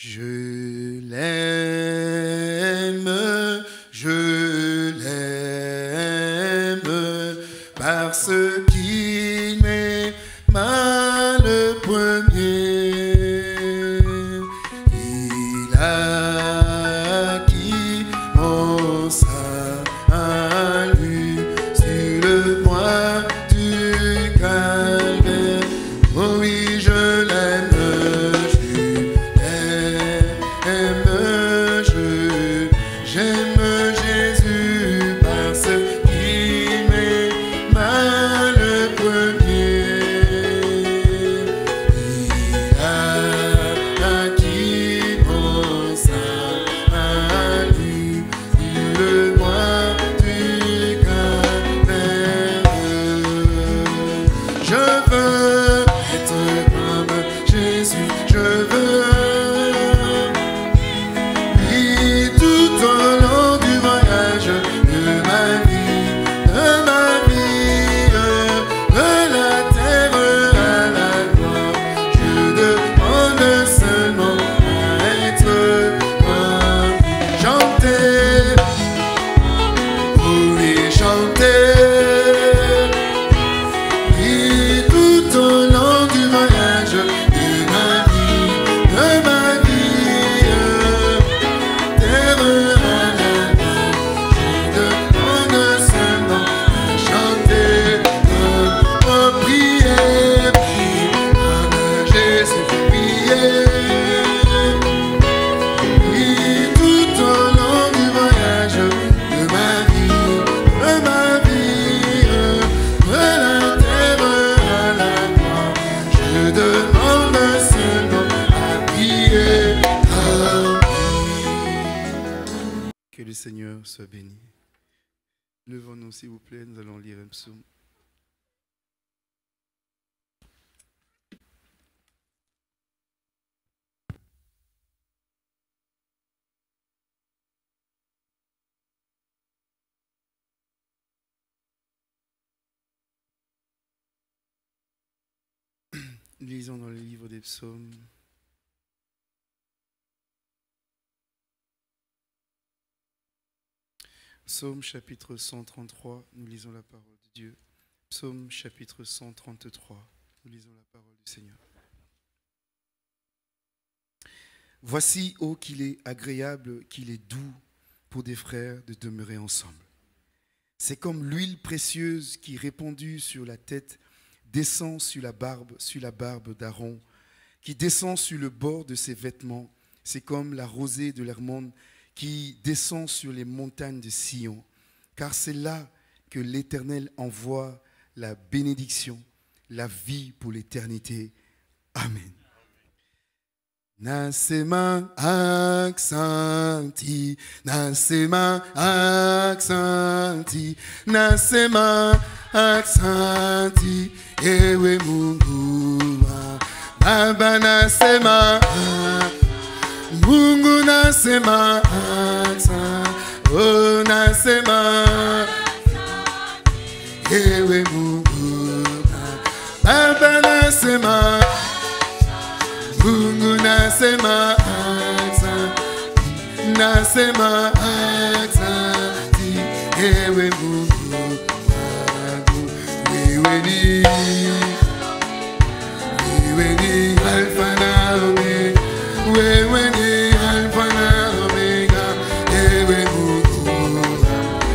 Je l'aime, parce qu'il m'aima le premier. Il a acquis mon salut sur le bois du calvaire. Oh oui, je l'aime. J'aime Jésus parce qu'il m'aima le premier. Il a acquis mon salut sur le bois du calvaire. Je veux être comme Jésus, je veux. Que le Seigneur soit béni. Levons-nous s'il vous plaît, nous allons lire un psaume. Lisons dans le livre des psaumes. Psaume chapitre 133, nous lisons la parole de Dieu. Psaume chapitre 133, nous lisons la parole du Seigneur. Voici, ô qu'il est agréable, qu'il est doux pour des frères de demeurer ensemble. C'est comme l'huile précieuse qui, répandue sur la tête, descend sur la barbe d'Aaron, qui descend sur le bord de ses vêtements. C'est comme la rosée de l'Hermon qui descend sur les montagnes de Sion. Car c'est là que l'Éternel envoie la bénédiction, la vie pour l'éternité. Amen. Nasema aksanti, nasema aksanti, nasema aksanti, ewe Mungu Baba, nasema Mungu, nasema aksanti, oh nasema ewe Mungu Baba, nasema Mungu, nasema asante, nasema asante, ewe Mungu wangu. Wewe ni Alfa na Omega, wewe ni Alfa na Omega, ewe Mungu wangu.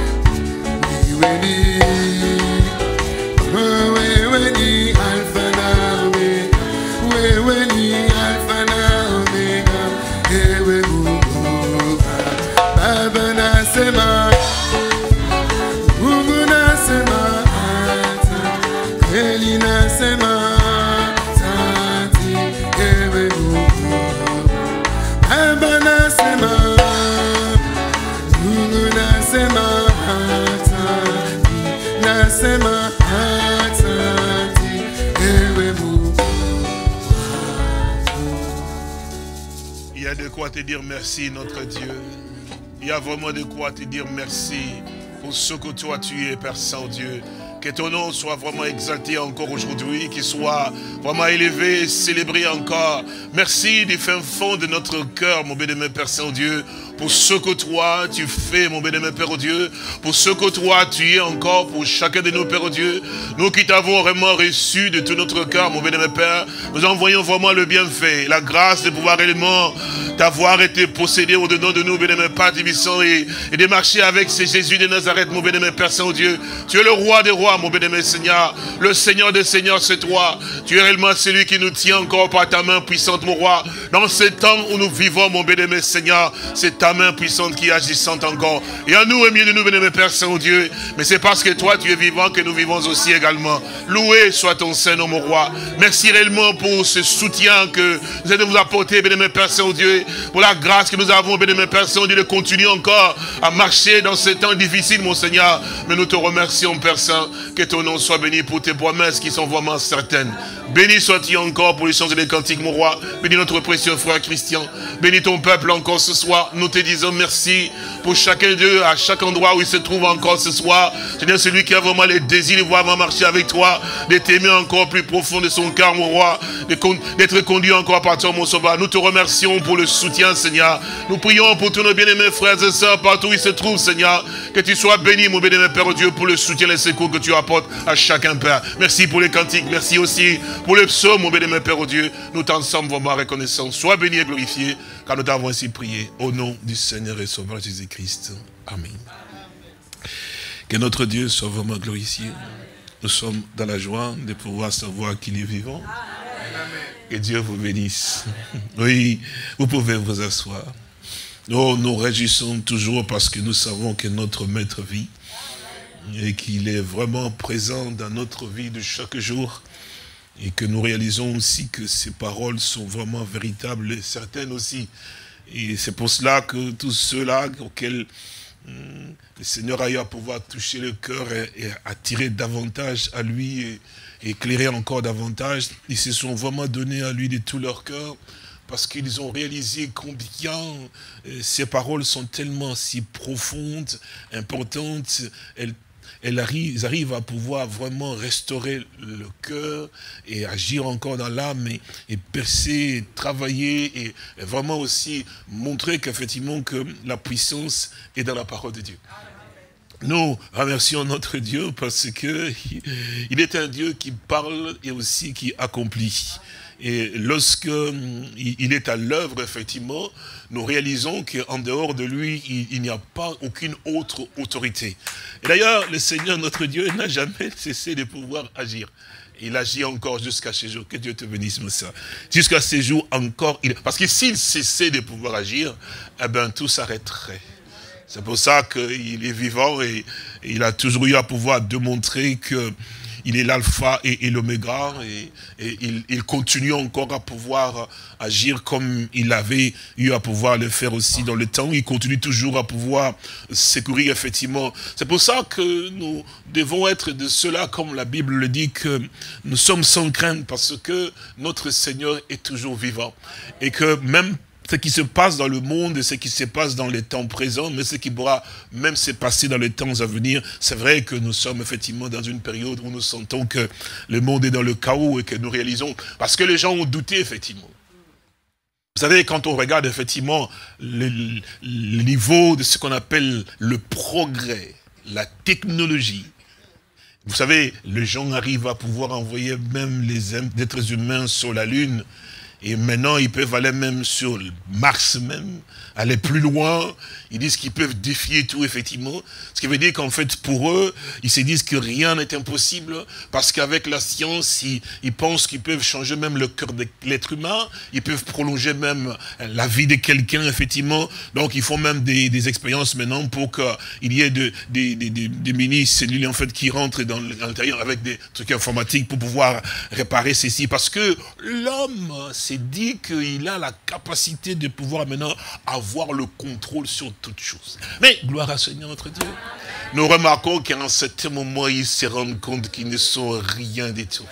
Wewe ni Alfa na Omega, wewe ni Alfa na Omega, ewe Mungu Baba, nasema Mungu, nasema asante, kweli nasema asante, ewe Mungu Baba, nasema Mungu, nasema asante, nasema asante, ewe Mungu. Il y a de quoi te dire merci, notre Dieu. Il y a vraiment de quoi te dire merci pour ce que toi tu es, Père Saint-Dieu. Que ton nom soit vraiment exalté encore aujourd'hui, qu'il soit vraiment élevé, célébré encore. Merci du fin fond de notre cœur, mon bien-aimé Père Saint-Dieu, pour ce que toi tu fais, mon bien-aimé Père Dieu, pour ce que toi tu es encore pour chacun de nous, Père Dieu. Nous qui t'avons vraiment reçu de tout notre cœur, mon bien-aimé Père, nous envoyons vraiment le bienfait, la grâce de pouvoir réellement t'avoir été possédé au-dedans de nous, bien-aimé Père Divissant, et de marcher avec ce Jésus de Nazareth, mon bien-aimé Père Saint-Dieu. Tu es le roi des rois, mon bien-aimé Seigneur. Le Seigneur des Seigneurs, c'est toi. Tu es réellement celui qui nous tient encore par ta main puissante, mon roi. Dans ce temps où nous vivons, mon bien-aimé Seigneur, c'est ta main puissante qui est agissante encore. Et en nous, au milieu de nous, bien-aimé Père Saint-Dieu. Mais c'est parce que toi, tu es vivant que nous vivons aussi également. Loué soit ton Saint-Nom, mon roi. Merci réellement pour ce soutien que vous allez nous apporter, bien-aimé Père Saint-Dieu. Pour la grâce que nous avons, bien-aimé Père Saint-Dieu, de continuer encore à marcher dans ces temps difficiles, mon Seigneur. Mais nous te remercions, Père Saint. Que ton nom soit béni pour tes promesses qui sont vraiment certaines. Béni sois-tu encore pour les chants et les cantiques, mon roi. Bénis notre précieux frère Christian. Bénis ton peuple encore ce soir. Nous te disons merci pour chacun d'eux, à chaque endroit où il se trouve encore ce soir. Seigneur, celui qui a vraiment les désirs de voir marcher avec toi, de t'aimer encore plus profond de son cœur, mon roi, d'être conduit encore par toi, mon sauveur. Nous te remercions pour le soutien, Seigneur. Nous prions pour tous nos bien-aimés frères et sœurs partout où ils se trouvent, Seigneur. Que tu sois béni, mon bien-aimé Père Dieu, pour le soutien et les secours que tu apportes à chacun, Père. Merci pour les cantiques. Merci aussi pour les psaumes, mon bien-aimé Père Dieu. Nous t'en sommes vraiment reconnaissants. Sois béni et glorifié, car nous t'avons ainsi prié. Au nom du Seigneur et Sauveur Jésus-Christ. Amen. Que notre Dieu soit vraiment glorifié. Nous sommes dans la joie de pouvoir savoir qu'il est vivant. Que Dieu vous bénisse. Oui, vous pouvez vous asseoir. Nous nous réjouissons toujours parce que nous savons que notre Maître vit et qu'il est vraiment présent dans notre vie de chaque jour et que nous réalisons aussi que ses paroles sont vraiment véritables et certaines aussi. Et c'est pour cela que tous ceux-là auxquels le Seigneur a eu à pouvoir toucher le cœur et attirer davantage à lui et éclairer encore davantage, ils se sont vraiment donnés à lui de tout leur cœur parce qu'ils ont réalisé combien ces paroles sont tellement si profondes, importantes, ils arrivent à pouvoir vraiment restaurer le cœur et agir encore dans l'âme et percer, travailler et vraiment aussi montrer qu'effectivement que la puissance est dans la parole de Dieu. Nous remercions notre Dieu parce que il est un Dieu qui parle et aussi qui accomplit. Et lorsque il est à l'œuvre, effectivement, nous réalisons qu'en dehors de lui, il n'y a pas aucune autre autorité. Et d'ailleurs, le Seigneur, notre Dieu, n'a jamais cessé de pouvoir agir. Il agit encore jusqu'à ce jour. Que Dieu te bénisse, mon soeur. Jusqu'à ce jour encore. Parce que s'il cessait de pouvoir agir, eh bien, tout s'arrêterait. C'est pour ça qu'il est vivant et il a toujours eu à pouvoir démontrer qu'il est l'alpha et l'oméga et il continue encore à pouvoir agir comme il avait eu à pouvoir le faire aussi dans le temps. Il continue toujours à pouvoir secourir effectivement. C'est pour ça que nous devons être de ceux-là, comme la Bible le dit, que nous sommes sans crainte parce que notre Seigneur est toujours vivant. Et que même ce qui se passe dans le monde et ce qui se passe dans les temps présents, mais ce qui pourra même se passer dans les temps à venir, c'est vrai que nous sommes effectivement dans une période où nous sentons que le monde est dans le chaos et que nous réalisons, parce que les gens ont douté effectivement. Vous savez, quand on regarde effectivement le niveau de ce qu'on appelle le progrès, la technologie, vous savez, les gens arrivent à pouvoir envoyer même les êtres humains sur la Lune. Et maintenant, ils peuvent aller même sur Mars même, aller plus loin. Ils disent qu'ils peuvent défier tout, effectivement. Ce qui veut dire qu'en fait, pour eux, ils se disent que rien n'est impossible. Parce qu'avec la science, ils pensent qu'ils peuvent changer même le cœur de l'être humain. Ils peuvent prolonger même la vie de quelqu'un, effectivement. Donc, ils font même des expériences maintenant pour qu'il y ait des mini-cellules, en fait, qui rentrent dans l'intérieur avec des trucs informatiques pour pouvoir réparer ceci. Parce que l'homme s'est dit qu'il a la capacité de pouvoir maintenant avoir le contrôle sur toutes choses. Mais, gloire à Seigneur notre Dieu, nous remarquons qu'à un certain moment, ils se rendent compte qu'ils ne sont rien du tout.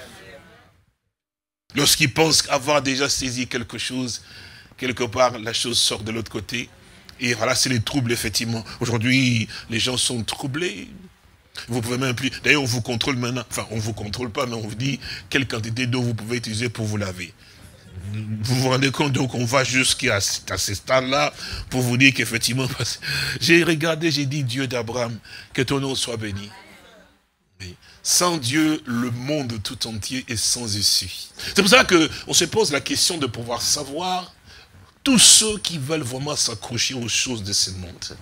Lorsqu'ils pensent avoir déjà saisi quelque chose, quelque part, la chose sort de l'autre côté. Et voilà, c'est les troubles, effectivement. Aujourd'hui, les gens sont troublés. Vous pouvez même plus... D'ailleurs, on vous contrôle maintenant. Enfin, on ne vous contrôle pas, mais on vous dit quelle quantité d'eau vous pouvez utiliser pour vous laver. Vous vous rendez compte, donc on va jusqu'à ce stade-là pour vous dire qu'effectivement, j'ai regardé, j'ai dit, Dieu d'Abraham, que ton nom soit béni. Mais sans Dieu, le monde tout entier est sans issue. C'est pour ça qu'on se pose la question de pouvoir savoir tous ceux qui veulent vraiment s'accrocher aux choses de ce monde.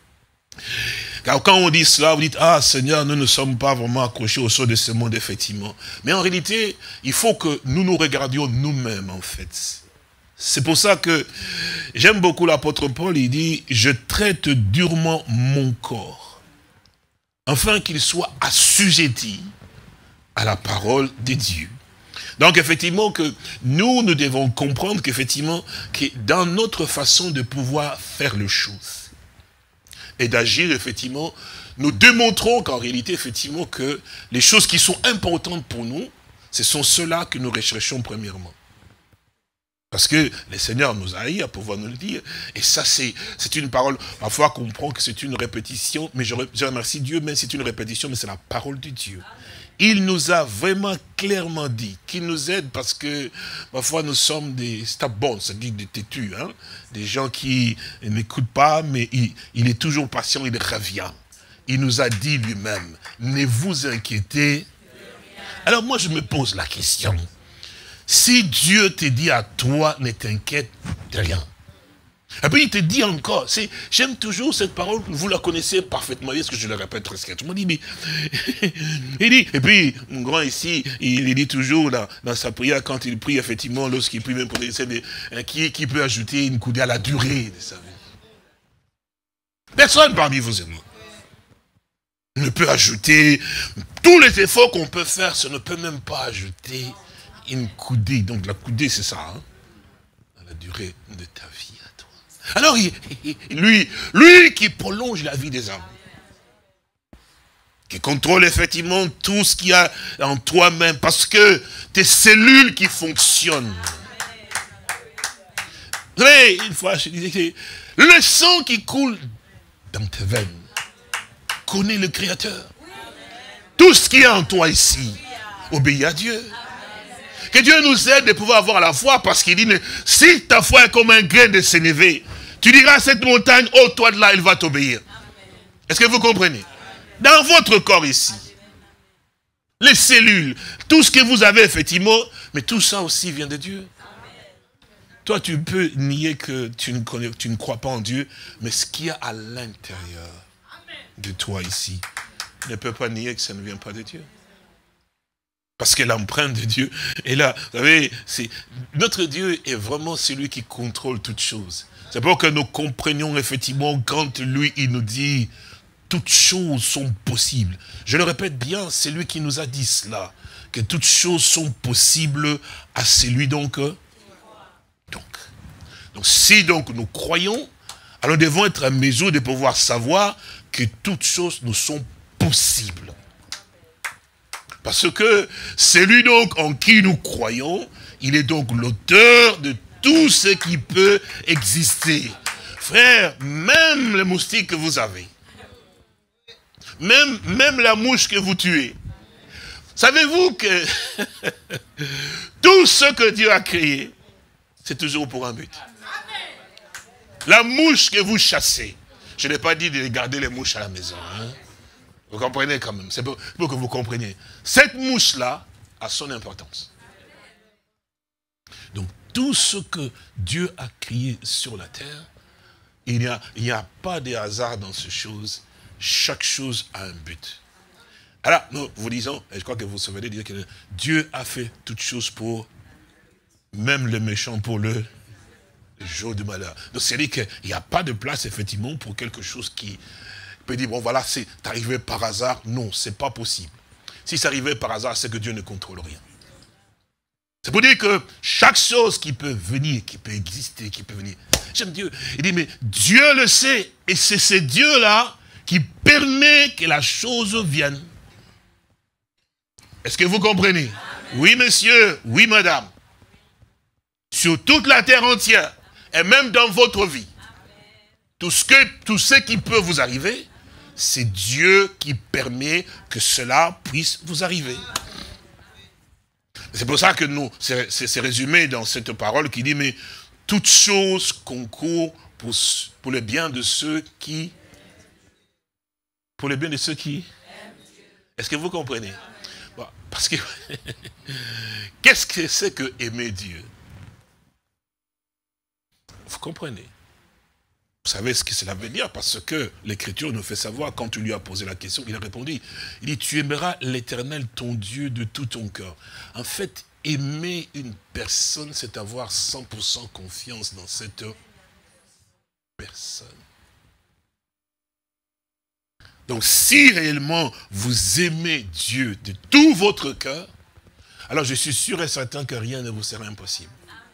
Car quand on dit cela, vous dites, ah Seigneur, nous ne sommes pas vraiment accrochés aux choses de ce monde, effectivement. Mais en réalité, il faut que nous nous regardions nous-mêmes, en fait. C'est pour ça que j'aime beaucoup l'apôtre Paul, il dit, je traite durement mon corps, afin qu'il soit assujetti à la parole de Dieu. Donc effectivement que nous devons comprendre qu'effectivement, que dans notre façon de pouvoir faire les choses, et d'agir, effectivement, nous démontrons qu'en réalité, effectivement, que les choses qui sont importantes pour nous, ce sont ceux-là que nous recherchons premièrement. Parce que le Seigneur nous a eu à pouvoir nous le dire. Et ça, c'est une parole, parfois on comprend que c'est une répétition, mais je remercie Dieu, mais c'est une répétition, mais c'est la parole de Dieu. Il nous a vraiment clairement dit qu'il nous aide parce que parfois nous sommes des stabons, c'est-à-dire des têtus, hein? Des gens qui n'écoutent pas, mais il est toujours patient, il revient. Il nous a dit lui-même, ne vous inquiétez. Alors moi je me pose la question, si Dieu te dit à toi, ne t'inquiète de rien. Et puis il te dit encore, j'aime toujours cette parole, vous la connaissez parfaitement, parce que je le répète très souvent. Tout le monde dit, mais il dit, et puis mon grand ici, il dit toujours dans sa prière, quand il prie, effectivement, lorsqu'il prie même pour les décès, qui peut ajouter une coudée à la durée de sa vie. Personne parmi vous et moi ne peut ajouter tous les efforts qu'on peut faire, ça ne peut même pas ajouter une coudée. Donc la coudée, c'est ça, hein, à la durée de ta vie. Alors, lui qui prolonge la vie des hommes, qui contrôle effectivement tout ce qu'il y a en toi-même, parce que tes cellules qui fonctionnent. Vous savez, une fois, je disais que le sang qui coule dans tes veines connaît le Créateur. Tout ce qui est en toi ici obéit à Dieu. Que Dieu nous aide de pouvoir avoir la foi, parce qu'il dit, si ta foi est comme un grain de sénévé, tu diras à cette montagne, oh toi de là, il va t'obéir. Est-ce que vous comprenez? Dans votre corps ici, les cellules, tout ce que vous avez effectivement, mais tout ça aussi vient de Dieu. Toi, tu peux nier que tu ne crois pas en Dieu, mais ce qu'il y a à l'intérieur de toi ici, ne peut pas nier que ça ne vient pas de Dieu. Parce que l'empreinte de Dieu est là. Vous savez, notre Dieu est vraiment celui qui contrôle toutes choses. C'est pour que nous comprenions effectivement quand lui, il nous dit toutes choses sont possibles. Je le répète bien, c'est lui qui nous a dit cela, que toutes choses sont possibles à celui donc. Donc si donc nous croyons, alors nous devons être à mesure de pouvoir savoir que toutes choses nous sont possibles. Parce que celui donc en qui nous croyons, il est donc l'auteur de tout ce qui peut exister. Frère, même le moustique que vous avez, même la mouche que vous tuez, savez-vous que tout ce que Dieu a créé, c'est toujours pour un but. La mouche que vous chassez, je n'ai pas dit de garder les mouches à la maison, hein. Vous comprenez quand même, c'est pour que vous compreniez. Cette mouche-là a son importance. Donc, tout ce que Dieu a créé sur la terre, il n'y a pas de hasard dans ces choses. Chaque chose a un but. Alors, nous vous disons, et je crois que vous savez dire que Dieu a fait toutes choses pour, même le méchant, pour le jour du malheur. Donc, c'est-à-dire qu'il n'y a pas de place, effectivement, pour quelque chose qui peut dire, bon voilà, c'est arrivé par hasard. Non, c'est pas possible. Si c'est arrivé par hasard, c'est que Dieu ne contrôle rien. C'est pour dire que chaque chose qui peut venir, qui peut exister, qui peut venir, j'aime Dieu. Il dit, mais Dieu le sait, et c'est ce Dieu-là qui permet que la chose vienne. Est-ce que vous comprenez? Oui, monsieur, oui, madame. Sur toute la terre entière, et même dans votre vie. Tout ce qui peut vous arriver, c'est Dieu qui permet que cela puisse vous arriver. C'est pour ça que c'est résumé dans cette parole qui dit, mais toute chose concourt pour le bien de ceux qui... Pour le bien de ceux qui... Est-ce que vous comprenez? Bon, parce que... Qu'est-ce que c'est que aimer Dieu? Vous comprenez? Vous savez ce que cela veut dire, parce que l'Écriture nous fait savoir, quand tu lui as posé la question, il a répondu. Il dit, tu aimeras l'Éternel, ton Dieu, de tout ton cœur. En fait, aimer une personne, c'est avoir 100% confiance dans cette personne. Donc, si réellement vous aimez Dieu de tout votre cœur, alors je suis sûr et certain que rien ne vous sera impossible.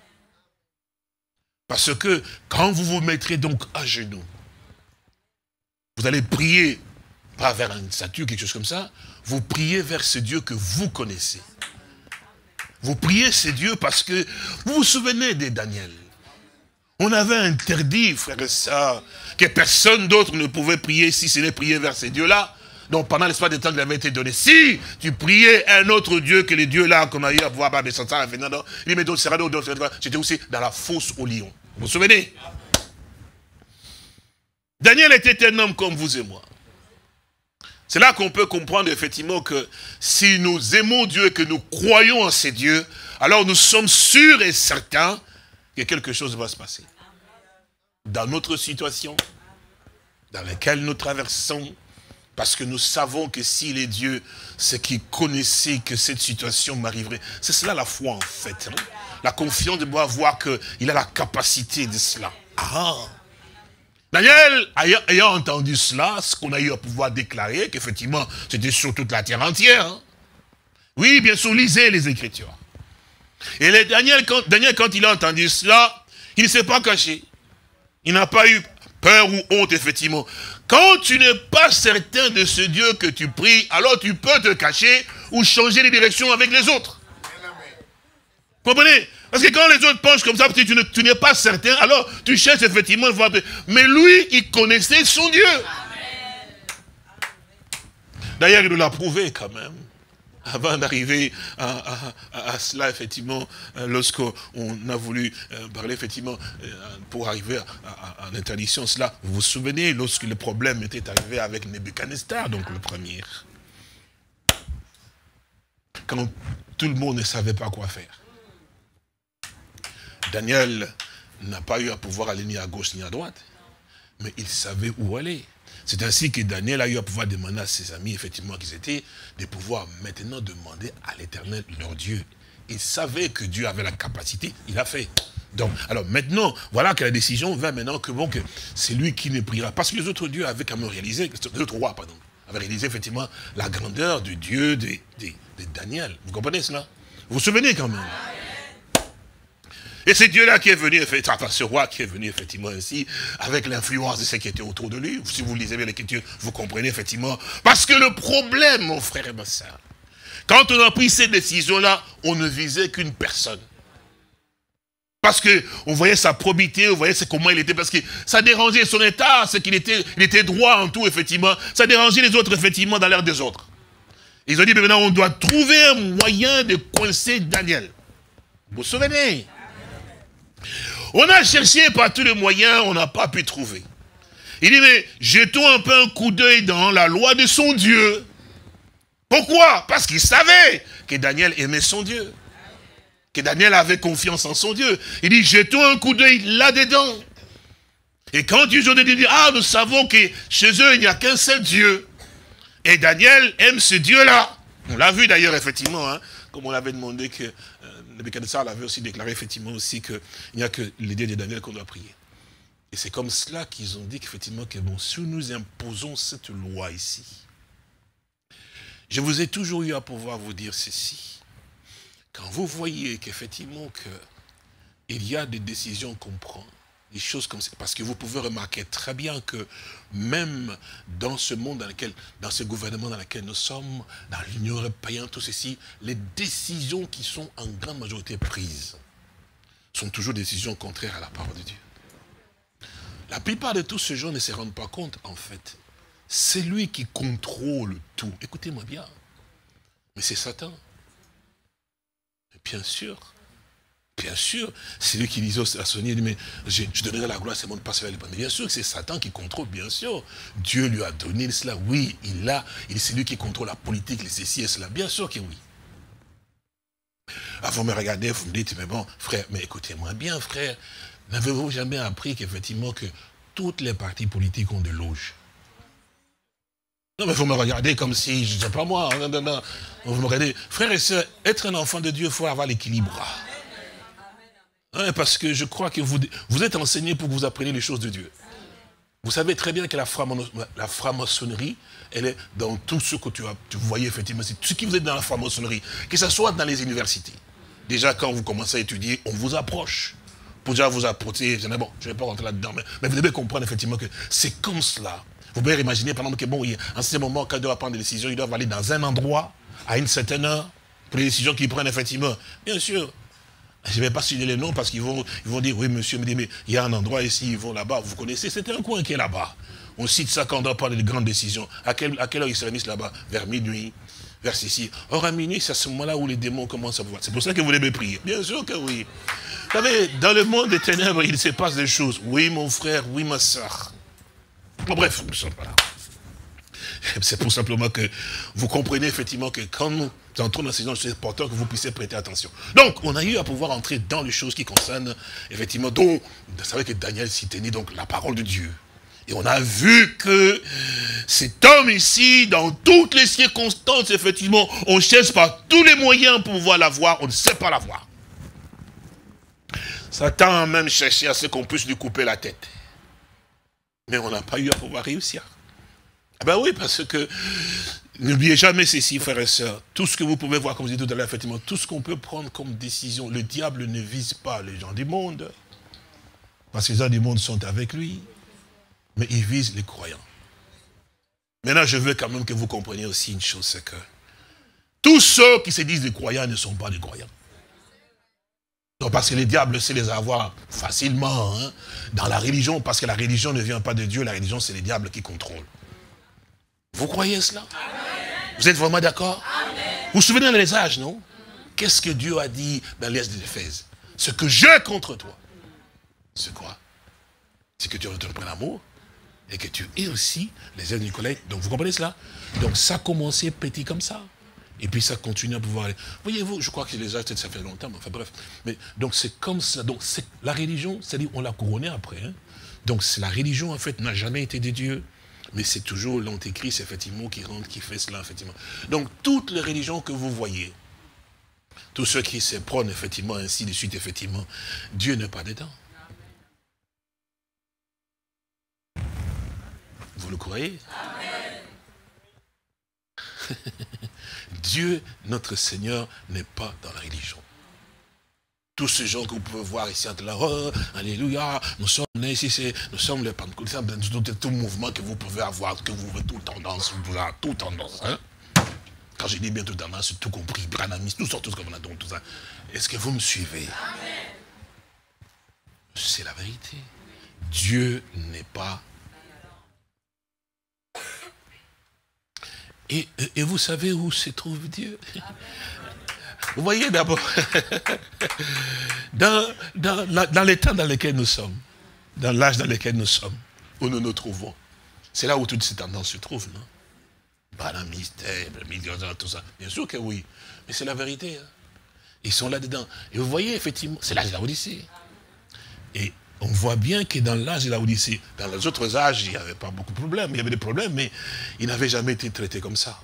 Parce que quand vous vous mettrez donc à genoux, vous allez prier, pas vers une statue, quelque chose comme ça, vous priez vers ce Dieu que vous connaissez. Vous priez ce Dieu parce que vous vous souvenez de Daniel. On avait interdit, frères et sœurs, que personne d'autre ne pouvait prier si ce n'est prier vers ces dieux-là. Donc pendant l'espace de temps qui avait été donné, si tu priais un autre Dieu que les dieux-là, qu'on a eu à voir, il dit, mais d'autres, j'étais aussi dans la fosse au lion. Vous vous souvenez? Daniel était un homme comme vous et moi. C'est là qu'on peut comprendre effectivement que si nous aimons Dieu et que nous croyons en ces dieux, alors nous sommes sûrs et certains que quelque chose va se passer. Dans notre situation, dans laquelle nous traversons, parce que nous savons que s'il est Dieu, c'est qu'il connaissait que cette situation m'arriverait. C'est cela la foi en fait. Hein? La confiance de pouvoir voir qu'il a la capacité de cela. Ah! Daniel, ayant entendu cela, ce qu'on a eu à pouvoir déclarer, qu'effectivement, c'était sur toute la terre entière. Hein? Oui, bien sûr, lisez les Écritures. Et Daniel, quand il a entendu cela, il ne s'est pas caché. Il n'a pas eu peur ou honte, effectivement. Quand tu n'es pas certain de ce Dieu que tu pries, alors tu peux te cacher ou changer les directions avec les autres. Vous comprenez? Parce que quand les autres penchent comme ça, tu n'es pas certain, alors tu cherches effectivement à voir. Mais lui, il connaissait son Dieu. D'ailleurs, il nous l'a prouvé quand même. Avant d'arriver à cela, effectivement, lorsqu'on a voulu parler, effectivement, pour arriver à l'interdiction, cela, vous vous souvenez, lorsque le problème était arrivé avec Nebuchadnezzar, donc le premier. Quand tout le monde ne savait pas quoi faire. Daniel n'a pas eu à pouvoir aller ni à gauche ni à droite, mais il savait où aller. C'est ainsi que Daniel a eu à pouvoir demander à ses amis, effectivement, qu'ils étaient, de pouvoir maintenant demander à l'Éternel, leur Dieu. Il savait que Dieu avait la capacité, il a fait. Donc, alors maintenant, voilà que la décision va maintenant que bon, que c'est lui qui ne priera. Parce que les autres dieux avaient quand même réalisé, les autres rois, pardon, avaient réalisé effectivement la grandeur du Dieu de Daniel. Vous comprenez cela? Vous vous souvenez quand même? Et c'est Dieu-là qui est venu, enfin ce roi qui est venu effectivement ainsi, avec l'influence de ceux qui étaient autour de lui. Si vous lisez bien l'Écriture, vous comprenez effectivement. Parce que le problème, mon frère et ma soeur, quand on a pris ces décisions-là, on ne visait qu'une personne. Parce que on voyait sa probité, on voyait comment il était, parce que ça dérangeait son état, c'est qu'il était droit en tout, effectivement. Ça dérangeait les autres, effectivement, dans l'air des autres. Ils ont dit, mais maintenant, on doit trouver un moyen de coincer Daniel. Vous vous souvenez? On a cherché par tous les moyens, on n'a pas pu trouver. Il dit, mais jetons un peu un coup d'œil dans la loi de son Dieu. Pourquoi? Parce qu'il savait que Daniel aimait son Dieu. Que Daniel avait confiance en son Dieu. Il dit, jetons un coup d'œil là-dedans. Et quand ils ont dit, ah, nous savons que chez eux, il n'y a qu'un seul Dieu. Et Daniel aime ce Dieu-là. On l'a vu d'ailleurs, effectivement, hein, comme on l'avait demandé que Nebuchadnezzar l'avait aussi déclaré, effectivement, aussi qu'il n'y a que les dieux de Daniel qu'on doit prier. Et c'est comme cela qu'ils ont dit qu'effectivement, que bon, si nous imposons cette loi ici, je vous ai toujours eu à pouvoir vous dire ceci. Quand vous voyez qu'effectivement, il y a des décisions qu'on prend, des choses comme ça, parce que vous pouvez remarquer très bien que même dans ce monde dans lequel, dans ce gouvernement dans lequel nous sommes, dans l'Union européenne, tout ceci, les décisions qui sont en grande majorité prises sont toujours des décisions contraires à la parole de Dieu. La plupart de tous ces gens ne se rendent pas compte, en fait. C'est lui qui contrôle tout. Écoutez-moi bien. Mais c'est Satan. Bien sûr. Bien sûr. C'est lui qui disait à Sonia, mais je donnerai la gloire à ce monde pas vers les Mais bien sûr que c'est Satan qui contrôle, bien sûr. Dieu lui a donné cela. Oui, c'est lui qui contrôle la politique, les ceci et cela. Bien sûr que oui. Ah, vous me regardez, vous me dites, mais bon, frère, mais écoutez-moi bien, frère. N'avez-vous jamais appris qu'effectivement que toutes les partis politiques ont des loges? Non, mais vous me regardez comme si, je ne sais pas moi, non. Vous me regardez. Frères et sœurs, être un enfant de Dieu, il faut avoir l'équilibre. Hein, parce que je crois que vous êtes enseigné pour que vous appreniez les choses de Dieu. Vous savez très bien que la franc-maçonnerie, elle est dans tout ce que tu voyais effectivement. C'est tout ce qui vous est dans la franc-maçonnerie, que ce soit dans les universités. Déjà, quand vous commencez à étudier, on vous approche. Pour déjà vous approcher, bon, je ne vais pas rentrer là-dedans, mais vous devez comprendre effectivement que c'est comme cela. Vous pouvez imaginer, par exemple, que bon, en ce moment, quand ils doivent prendre des décisions, ils doivent aller dans un endroit, à une certaine heure, pour les décisions qu'ils prennent, effectivement. Bien sûr, je ne vais pas citer les noms parce qu'ils vont dire, oui, monsieur, mais il y a un endroit ici, ils vont là-bas. Vous connaissez, c'est un coin qui est là-bas. On cite ça quand on doit prendre de grandes décisions. À quelle heure ils se réunissent là-bas? Vers minuit, vers ceci. Or, à minuit, c'est à ce moment-là où les démons commencent à vous voir. C'est pour ça que vous devez prier. Bien sûr que oui. Vous savez, dans le monde des ténèbres, il se passe des choses. Oui, mon frère, oui, ma soeur. Bon, bref, nous sommes pas là. C'est pour simplement que vous comprenez effectivement que quand nous entrons dans ces gens, c'est important que vous puissiez prêter attention. Donc, on a eu à pouvoir entrer dans les choses qui concernent, effectivement, dont, vous savez que Daniel s'y tenait, donc, la parole de Dieu. Et on a vu que cet homme ici, dans toutes les circonstances, effectivement, on cherche par tous les moyens pour pouvoir la voir, on ne sait pas la voir. Satan a même cherché à ce qu'on puisse lui couper la tête. Mais on n'a pas eu à pouvoir réussir. Ah ben oui, parce que, n'oubliez jamais ceci, frères et sœurs, tout ce que vous pouvez voir, comme je disais tout à l'heure, effectivement, tout ce qu'on peut prendre comme décision, le diable ne vise pas les gens du monde, parce que les gens du monde sont avec lui, mais il vise les croyants. Maintenant, je veux quand même que vous compreniez aussi une chose, c'est que tous ceux qui se disent des croyants ne sont pas des croyants. Non, parce que les diables sait les avoir facilement hein, dans la religion, parce que la religion ne vient pas de Dieu, la religion c'est les diables qui contrôlent. Vous croyez cela? Amen. Vous êtes vraiment d'accord? Vous vous souvenez dans les âges, non? Qu'est-ce que Dieu a dit dans l'Est d'Éphèse? Ce que j'ai contre toi, c'est quoi? C'est que tu retournes près l'amour et que tu aies aussi les œuvres de Nicolas. Donc vous comprenez cela? Donc ça a commencé petit comme ça. Et puis ça continue à pouvoir aller. Voyez-vous, je crois que les âges, ça fait longtemps, mais enfin bref. Mais, donc c'est comme ça. Donc la religion, c'est-à-dire on l'a couronnée après. Hein. Donc la religion, en fait, n'a jamais été de Dieu. Mais c'est toujours l'antéchrist, effectivement, qui rentre, qui fait cela, effectivement. Donc toutes les religions que vous voyez, tous ceux qui se prônent, effectivement, ainsi de suite, effectivement, Dieu n'est pas dedans. Vous le croyez? Amen. Dieu, notre Seigneur, n'est pas dans la religion. Tous ces gens que vous pouvez voir ici, là, oh, alléluia, nous sommes ici, nous sommes les pentecôtistes, tout mouvement que vous pouvez avoir, que vous avez toute tendance, vous avez toute tendance. Hein? Quand je dis bien toute tendance, c'est tout compris, branamis, tout ça, tout ce qu'on a donc tout ça. Est-ce que vous me suivez? C'est la vérité. Dieu n'est pas. Et vous savez où se trouve Dieu? Vous voyez d'abord, dans les temps dans lesquels nous sommes, dans l'âge dans lequel nous sommes, où nous nous trouvons, c'est là où toutes ces tendances se trouvent, non? Banamiste, tout ça. Bien sûr que oui, mais c'est la vérité. Hein. Ils sont là-dedans. Et vous voyez, effectivement, c'est l'âge de la Odyssée. Et on voit bien que dans l'âge de la Odyssée, dans les autres âges, il n'y avait pas beaucoup de problèmes. Il y avait des problèmes, mais ils n'avaient jamais été traités comme ça.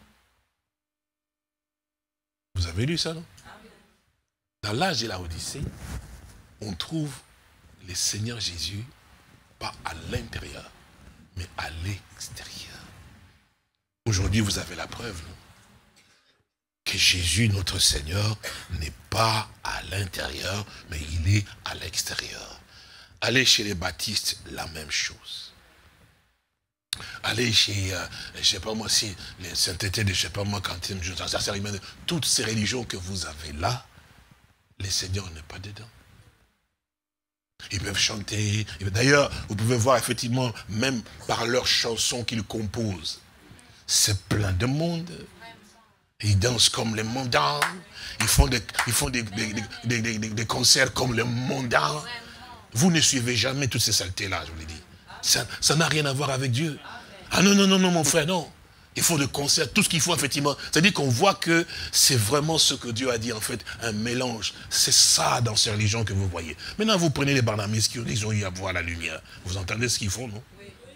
Vous avez lu ça, non? Dans l'âge de la Odyssée, on trouve le Seigneur Jésus, pas à l'intérieur, mais à l'extérieur. Aujourd'hui, vous avez la preuve, non? Que Jésus, notre Seigneur, n'est pas à l'intérieur, mais il est à l'extérieur. Allez chez les baptistes, la même chose. Allez chez, je ne sais pas moi, si les saintetés de, je ne sais pas moi, quand toutes ces religions que vous avez là, le Seigneur n'est pas dedans. Ils peuvent chanter. D'ailleurs, vous pouvez voir effectivement, même par leurs chansons qu'ils composent, c'est plein de monde. Ils dansent comme les mondains. Ils font des concerts comme les mondains. Vous ne suivez jamais toutes ces saletés-là, je vous l'ai dit. Ça n'a rien à voir avec Dieu. Ah non, non, non, non, mon frère, non. Il faut des concerts, tout ce qu'il faut, effectivement. C'est-à-dire qu'on voit que c'est vraiment ce que Dieu a dit, en fait, un mélange. C'est ça dans ces religions que vous voyez. Maintenant, vous prenez les Barnabés qui ont eu à voir la lumière. Vous entendez ce qu'ils font, non?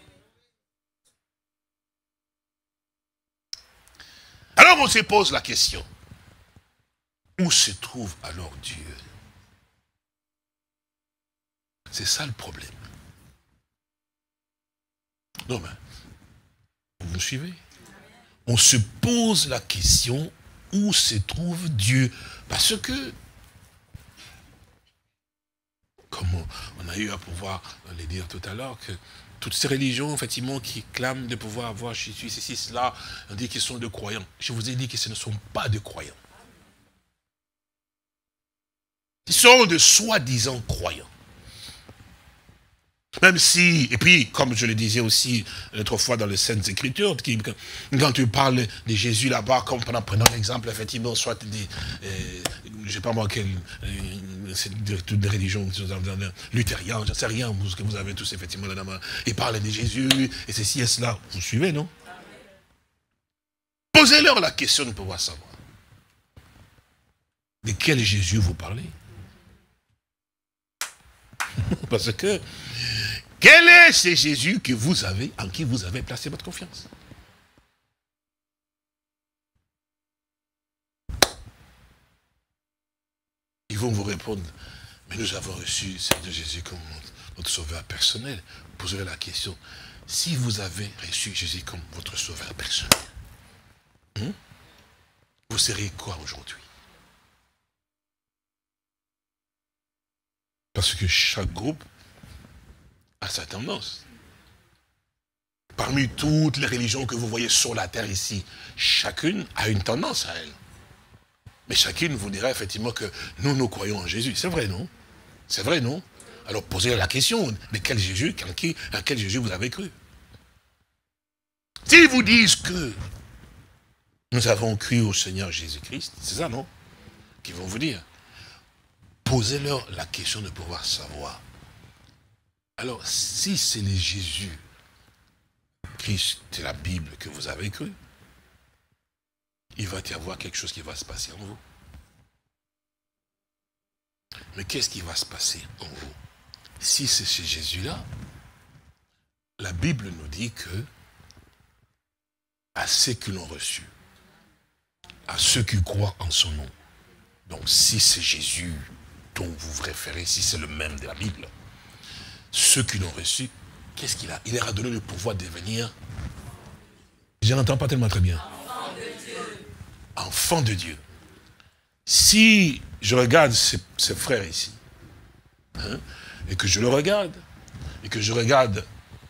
Alors, on se pose la question. Où se trouve alors Dieu? C'est ça le problème. Non, mais, vous me suivez? On se pose la question, où se trouve Dieu? Parce que, comme on a eu à pouvoir le dire tout à l'heure, que toutes ces religions, effectivement, qui clament de pouvoir avoir Jésus, ceci, cela, on dit qu'ils sont de croyants. Je vous ai dit que ce ne sont pas de croyants. Ils sont de soi-disant croyants. Même si, et puis, comme je le disais aussi l'autre fois dans les Saintes Écritures, quand tu parles de Jésus là-bas, comme prenant l'exemple, effectivement, soit des, je ne sais pas moi, toutes les religions, luthériennes, je ne sais rien, ce que vous avez tous, effectivement, là-bas, ils parlent de Jésus, et ceci et cela. Vous suivez, non? Posez-leur la question de pouvoir savoir. De quel Jésus vous parlez? Parce que, quel est ce Jésus que vous avez, en qui vous avez placé votre confiance? Ils vont vous répondre, mais nous avons reçu Seigneur Jésus comme notre sauveur personnel. Posez la question, si vous avez reçu Jésus comme votre sauveur personnel, vous serez quoi aujourd'hui? Parce que chaque groupe a sa tendance. Parmi toutes les religions que vous voyez sur la terre ici, chacune a une tendance à elle. Mais chacune vous dira effectivement que nous croyons en Jésus. C'est vrai, non? C'est vrai, non? Alors posez la question, de quel Jésus, à quel Jésus vous avez cru? S'ils vous disent que nous avons cru au Seigneur Jésus-Christ, c'est ça, non? Qu'ils vont vous dire. Posez-leur la question de pouvoir savoir. Alors, si c'est le Jésus, Christ de la Bible que vous avez cru, il va y avoir quelque chose qui va se passer en vous. Mais qu'est-ce qui va se passer en vous? Si c'est ce Jésus-là, la Bible nous dit que à ceux qui l'ont reçu, à ceux qui croient en son nom, donc si c'est Jésus dont vous vous référez, si c'est le même de la Bible, ceux qui l'ont reçu, qu'est-ce qu'il a? Il leur a donné le pouvoir de devenir, je n'entends pas tellement très bien, enfant de Dieu. Enfant de Dieu. Si je regarde ces frères ici, et que je le regarde, et que je regarde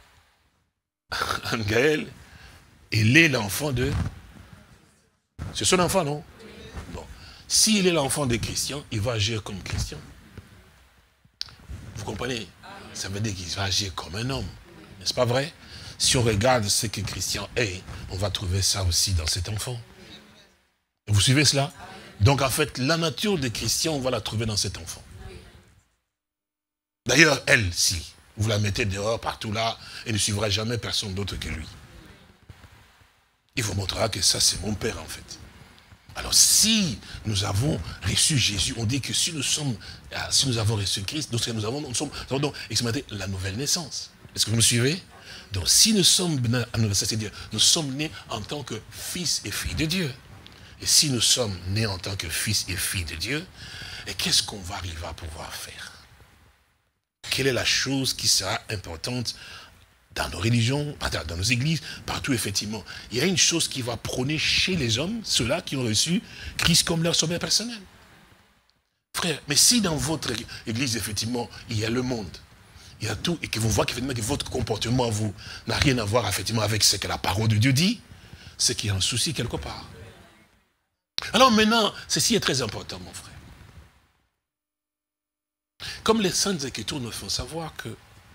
Gaël, il est l'enfant de... C'est son enfant, non? Bon. S'il est l'enfant des chrétiens, il va agir comme chrétien. Vous comprenez? Ça veut dire qu'il va agir comme un homme. N'est-ce pas vrai? Si on regarde ce que Christian est, on va trouver ça aussi dans cet enfant. Vous suivez cela? Donc en fait, la nature des chrétiens, on va la trouver dans cet enfant. D'ailleurs, elle, si vous la mettez dehors, partout là, elle ne suivra jamais personne d'autre que lui. Il vous montrera que ça, c'est mon père, en fait. Alors, si nous avons reçu Jésus, on dit que si nous avons reçu Christ, nous avons donc expérimenté la nouvelle naissance. Est-ce que vous me suivez? Donc, si nous sommes nés, c'est-à-dire, nous sommes nés en tant que fils et filles de Dieu. Et si nous sommes nés en tant que fils et filles de Dieu, et qu'est-ce qu'on va arriver à pouvoir faire? Quelle est la chose qui sera importante dans nos religions, dans nos églises, partout effectivement? Il y a une chose qui va prôner chez les hommes, ceux-là qui ont reçu Christ comme leur sauveur personnel. Frère, mais si dans votre église, effectivement, il y a le monde, il y a tout, et que vous voyez que votre comportement, vous, n'a rien à voir effectivement avec ce que la parole de Dieu dit, c'est qu'il y a un souci quelque part. Alors maintenant, ceci est très important, mon frère. Comme les Saintes Écritures nous font savoir que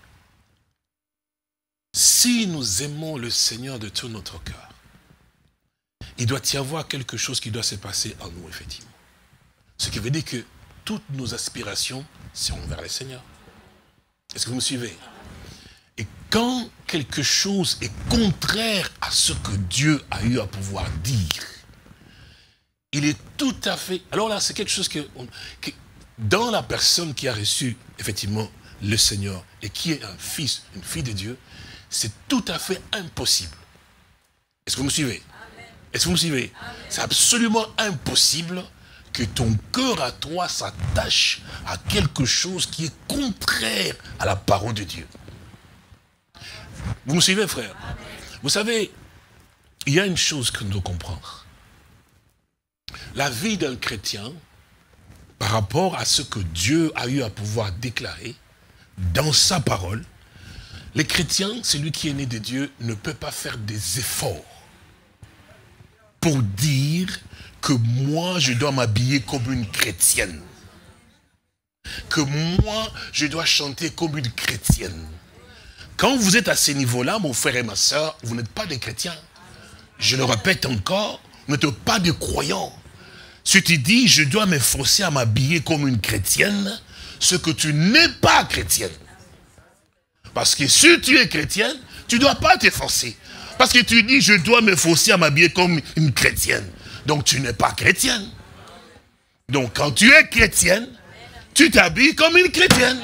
si nous aimons le Seigneur de tout notre cœur, il doit y avoir quelque chose qui doit se passer en nous, effectivement. Ce qui veut dire que toutes nos aspirations seront vers le Seigneur. Est-ce que vous me suivez? Et quand quelque chose est contraire à ce que Dieu a eu à pouvoir dire, il est tout à fait... Alors là, c'est quelque chose que dans la personne qui a reçu, effectivement, le Seigneur, et qui est un fils, une fille de Dieu, c'est tout à fait impossible. Est-ce que vous me suivez? Est-ce que vous me suivez? C'est absolument impossible que ton cœur à toi s'attache à quelque chose qui est contraire à la parole de Dieu. Vous me suivez, frère? Vous savez, il y a une chose que nous devons comprendre. La vie d'un chrétien, par rapport à ce que Dieu a eu à pouvoir déclarer dans sa parole, les chrétiens, celui qui est né de Dieu, ne peut pas faire des efforts pour dire que moi, je dois m'habiller comme une chrétienne. Que moi, je dois chanter comme une chrétienne. Quand vous êtes à ce niveau-là, mon frère et ma soeur, vous n'êtes pas des chrétiens. Je le répète encore, vous n'êtes pas des croyants. Si tu dis, je dois m'efforcer à m'habiller comme une chrétienne, ce que tu n'es pas chrétienne. Parce que si tu es chrétienne, tu ne dois pas t'efforcer. Parce que tu dis, je dois m'efforcer à m'habiller comme une chrétienne. Donc tu n'es pas chrétienne. Donc quand tu es chrétienne, tu t'habilles comme une chrétienne.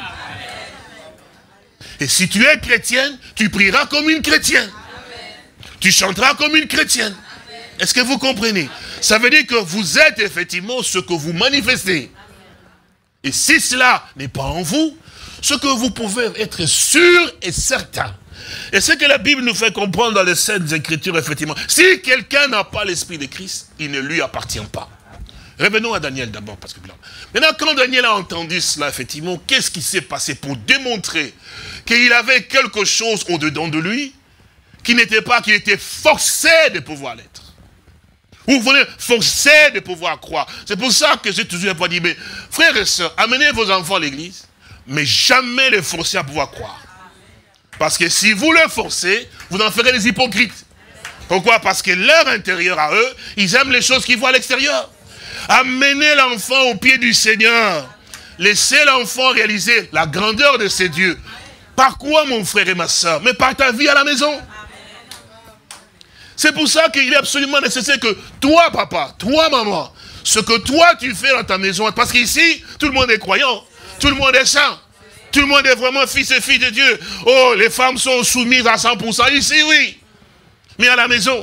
Et si tu es chrétienne, tu prieras comme une chrétienne. Tu chanteras comme une chrétienne. Est-ce que vous comprenez? Ça veut dire que vous êtes effectivement ce que vous manifestez. Et si cela n'est pas en vous, ce que vous pouvez être sûr et certain. Et ce que la Bible nous fait comprendre dans les Saintes Écritures, effectivement, si quelqu'un n'a pas l'Esprit de Christ, il ne lui appartient pas. Revenons à Daniel d'abord, parce que maintenant, quand Daniel a entendu cela, effectivement, qu'est-ce qui s'est passé pour démontrer qu'il avait quelque chose au-dedans de lui, qui n'était pas, qu'il était forcé de pouvoir l'être. Ou vous voulez forcé de pouvoir croire. C'est pour ça que j'ai toujours pas dit, mais frères et sœurs, amenez vos enfants à l'église, mais jamais les forcer à pouvoir croire. Parce que si vous le forcez, vous en ferez des hypocrites. Pourquoi? Parce que leur intérieur à eux, ils aiment les choses qu'ils voient à l'extérieur. Amenez l'enfant au pied du Seigneur. Laissez l'enfant réaliser la grandeur de ses dieux. Par quoi, mon frère et ma soeur? Mais par ta vie à la maison. C'est pour ça qu'il est absolument nécessaire que toi, papa, toi, maman, ce que toi tu fais dans ta maison, parce qu'ici, tout le monde est croyant, tout le monde est saint, tout le monde est vraiment fils et filles de Dieu. Oh, les femmes sont soumises à 100%, ici, oui. Mais à la maison.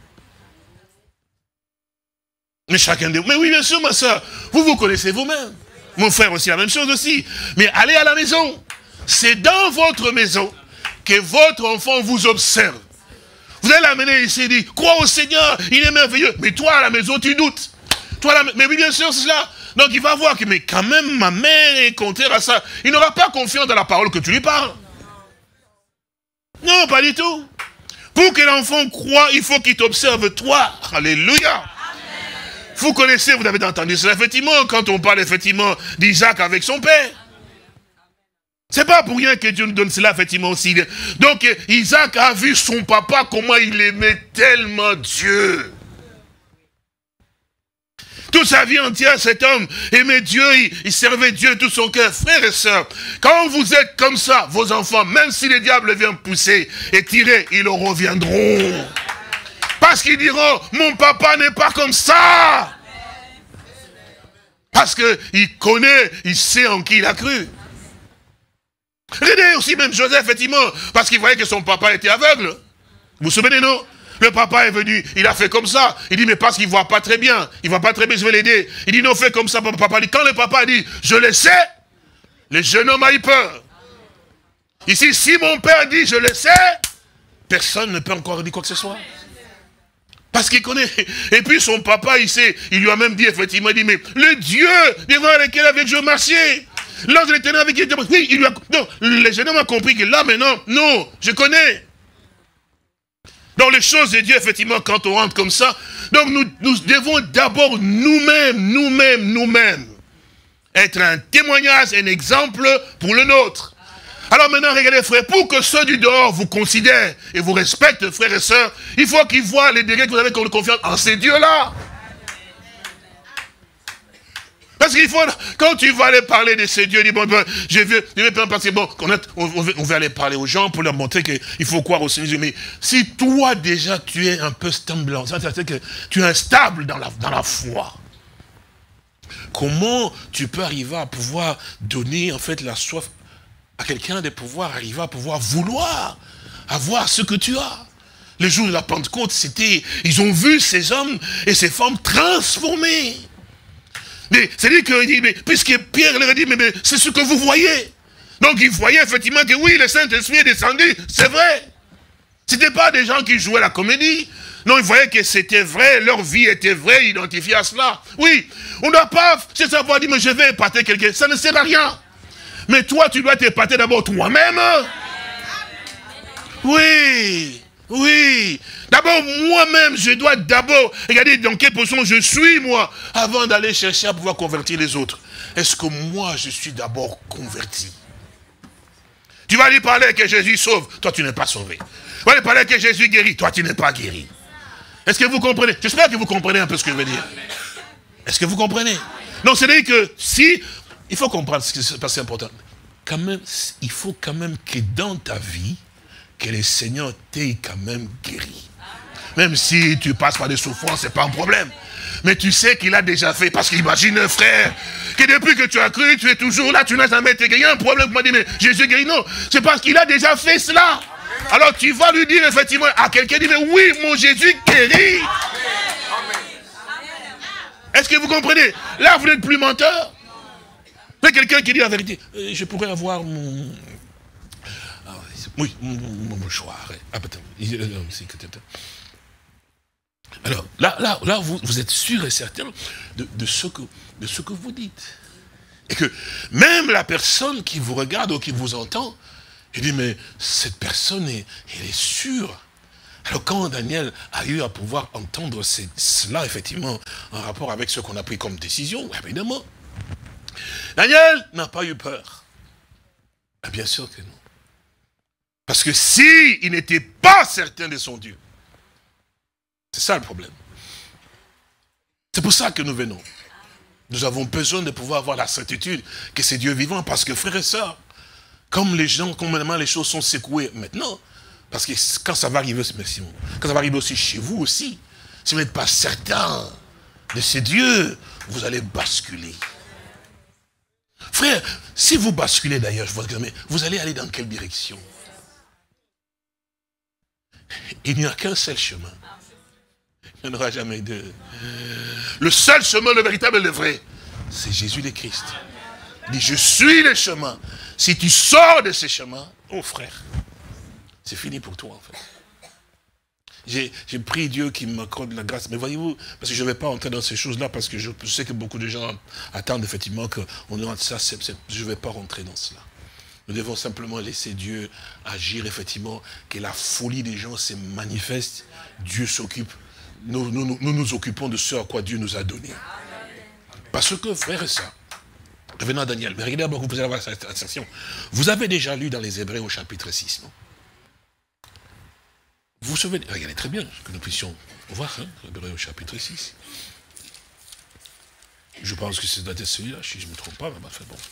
Mais chacun de vous, mais oui, bien sûr, ma soeur, vous connaissez vous-même. Mon frère aussi, la même chose aussi. Mais allez à la maison. C'est dans votre maison que votre enfant vous observe. Vous allez l'amener ici et dire, crois au Seigneur, il est merveilleux. Mais toi, à la maison, tu doutes. Toi, mais oui, bien sûr, c'est cela. Donc, il va voir que, mais quand même, ma mère est contraire à ça. Il n'aura pas confiance dans la parole que tu lui parles. Non, pas du tout. Pour que l'enfant croie, il faut qu'il t'observe, toi. Alléluia. Vous connaissez, vous avez entendu cela, effectivement, quand on parle, effectivement, d'Isaac avec son père. C'est pas pour rien que Dieu nous donne cela, effectivement, aussi. Donc, Isaac a vu son papa, comment il aimait tellement Dieu. Toute sa vie entière, cet homme aimait Dieu, il servait Dieu de tout son cœur. Frères et sœurs, quand vous êtes comme ça, vos enfants, même si les diables viennent pousser et tirer, ils en reviendront. Parce qu'ils diront, mon papa n'est pas comme ça. Parce qu'il connaît, il sait en qui il a cru. Regardez aussi même Joseph, effectivement, parce qu'il voyait que son papa était aveugle. Vous vous souvenez, non? Le papa est venu, il a fait comme ça. Il dit, mais parce qu'il ne voit pas très bien. Il ne voit pas très bien, je vais l'aider. Il dit, non, fais comme ça, papa. Quand le papa dit, je le sais, le jeune homme a eu peur. Ici, si mon père dit, je le sais, personne ne peut encore dire quoi que ce soit. Parce qu'il connaît. Et puis son papa, il sait, il lui a même dit, effectivement, il dit, mais le Dieu devant lequel avec je marchais, lorsque l'Éternel avec qui oui, il lui a... Non, le jeune homme a compris que là, maintenant, non, je connais. Dans les choses de Dieu, effectivement, quand on rentre comme ça, donc nous devons d'abord nous-mêmes, être un témoignage, un exemple pour le nôtre. Alors maintenant, regardez frères, pour que ceux du dehors vous considèrent et vous respectent, frères et sœurs, il faut qu'ils voient les degrés que vous avez comme confiance en ces dieux-là. Parce qu'il faut, quand tu vas aller parler de ces dieux, dis bon, je vais parce que bon, on va aller parler aux gens pour leur montrer qu'il faut croire au Seigneur. Mais si toi déjà tu es un peu stable, c'est-à-dire que tu es instable dans la foi, comment tu peux arriver à pouvoir donner en fait la soif à quelqu'un de pouvoir arriver à pouvoir vouloir avoir ce que tu as? Le jour de la Pentecôte, ils ont vu ces hommes et ces femmes transformés. C'est-à-dire qu'il dit, mais puisque Pierre leur a dit, mais c'est ce que vous voyez. Donc ils voyaient effectivement que oui, le Saint-Esprit est descendu, c'est vrai. Ce n'étaient pas des gens qui jouaient la comédie. Non, ils voyaient que c'était vrai, leur vie était vraie, identifiée à cela. Oui, on ne doit pas se savoir dire, mais je vais épater quelqu'un, ça ne sert à rien. Mais toi, tu dois t'épater d'abord toi-même. Oui, oui. D'abord, moi-même, je dois d'abord regarder dans quelle position je suis, moi, avant d'aller chercher à pouvoir convertir les autres. Est-ce que moi, je suis d'abord converti? Tu vas lui parler que Jésus sauve, toi, tu n'es pas sauvé. Tu vas lui parler que Jésus guérit, toi, tu n'es pas guéri. Est-ce que vous comprenez? J'espère que vous comprenez un peu ce que je veux dire. Est-ce que vous comprenez? Non, c'est-à-dire que si... Il faut comprendre ce qui se passe, c'est important. Quand même, il faut quand même que dans ta vie, que le Seigneur t'ait quand même guéri. Même si tu passes par des souffrances, ce n'est pas un problème. Mais tu sais qu'il a déjà fait. Parce qu'imagine, frère, que depuis que tu as cru, tu es toujours là, tu n'as jamais été guéri. Il y a un problème, tu m'as dit, mais Jésus guérit. Non, c'est parce qu'il a déjà fait cela. Alors tu vas lui dire effectivement à quelqu'un, dit, mais oui, mon Jésus guérit. Est-ce que vous comprenez? Là, vous n'êtes plus menteur. Mais quelqu'un qui dit la vérité, je pourrais avoir mon... Oui, mon mouchoir. Ah, alors, là vous êtes sûr et certain de ce que vous dites. Et que même la personne qui vous regarde ou qui vous entend, il dit, mais cette personne, elle est sûre. Alors quand Daniel a eu à pouvoir entendre cela, effectivement, en rapport avec ce qu'on a pris comme décision, évidemment, Daniel n'a pas eu peur. Bien sûr que non. Parce que si il n'était pas certain de son Dieu, c'est ça le problème. C'est pour ça que nous venons. Nous avons besoin de pouvoir avoir la certitude que c'est Dieu vivant. Parce que frères et sœurs, comme les gens, complètement les choses sont secouées maintenant, parce que quand ça va arriver, quand ça va arriver aussi chez vous aussi, si vous n'êtes pas certain de ce Dieu, vous allez basculer. Frère, si vous basculez d'ailleurs, vous allez aller dans quelle direction? Il n'y a qu'un seul chemin. Il n'y en aura jamais deux. Le seul chemin, le véritable et le vrai, c'est Jésus le Christ. Il dit, je suis le chemin. Si tu sors de ce chemin, oh frère, c'est fini pour toi en fait. J'ai prié Dieu qui m'accorde la grâce. Mais voyez-vous, parce que je ne vais pas entrer dans ces choses-là, parce que je sais que beaucoup de gens attendent effectivement qu'on ait ça. Je ne vais pas rentrer dans cela. Nous devons simplement laisser Dieu agir, effectivement, que la folie des gens se manifeste. Dieu s'occupe. Nous occupons de ce à quoi Dieu nous a donné. Parce que, frères et sœurs, revenons à Daniel, mais regardez d'abord, vous allez avoir cette assertion. Vous avez déjà lu dans les Hébreux au chapitre 6, non? Vous vous souvenez, regardez très bien, que nous puissions voir, hein, Hébreux au chapitre 6. Je pense que c'est daté celui-là, si je ne me trompe pas, mais enfin bon,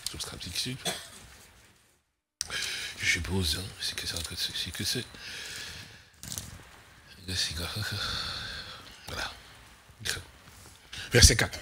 je suppose, hein, c'est que c'est. Voilà. Verset 4.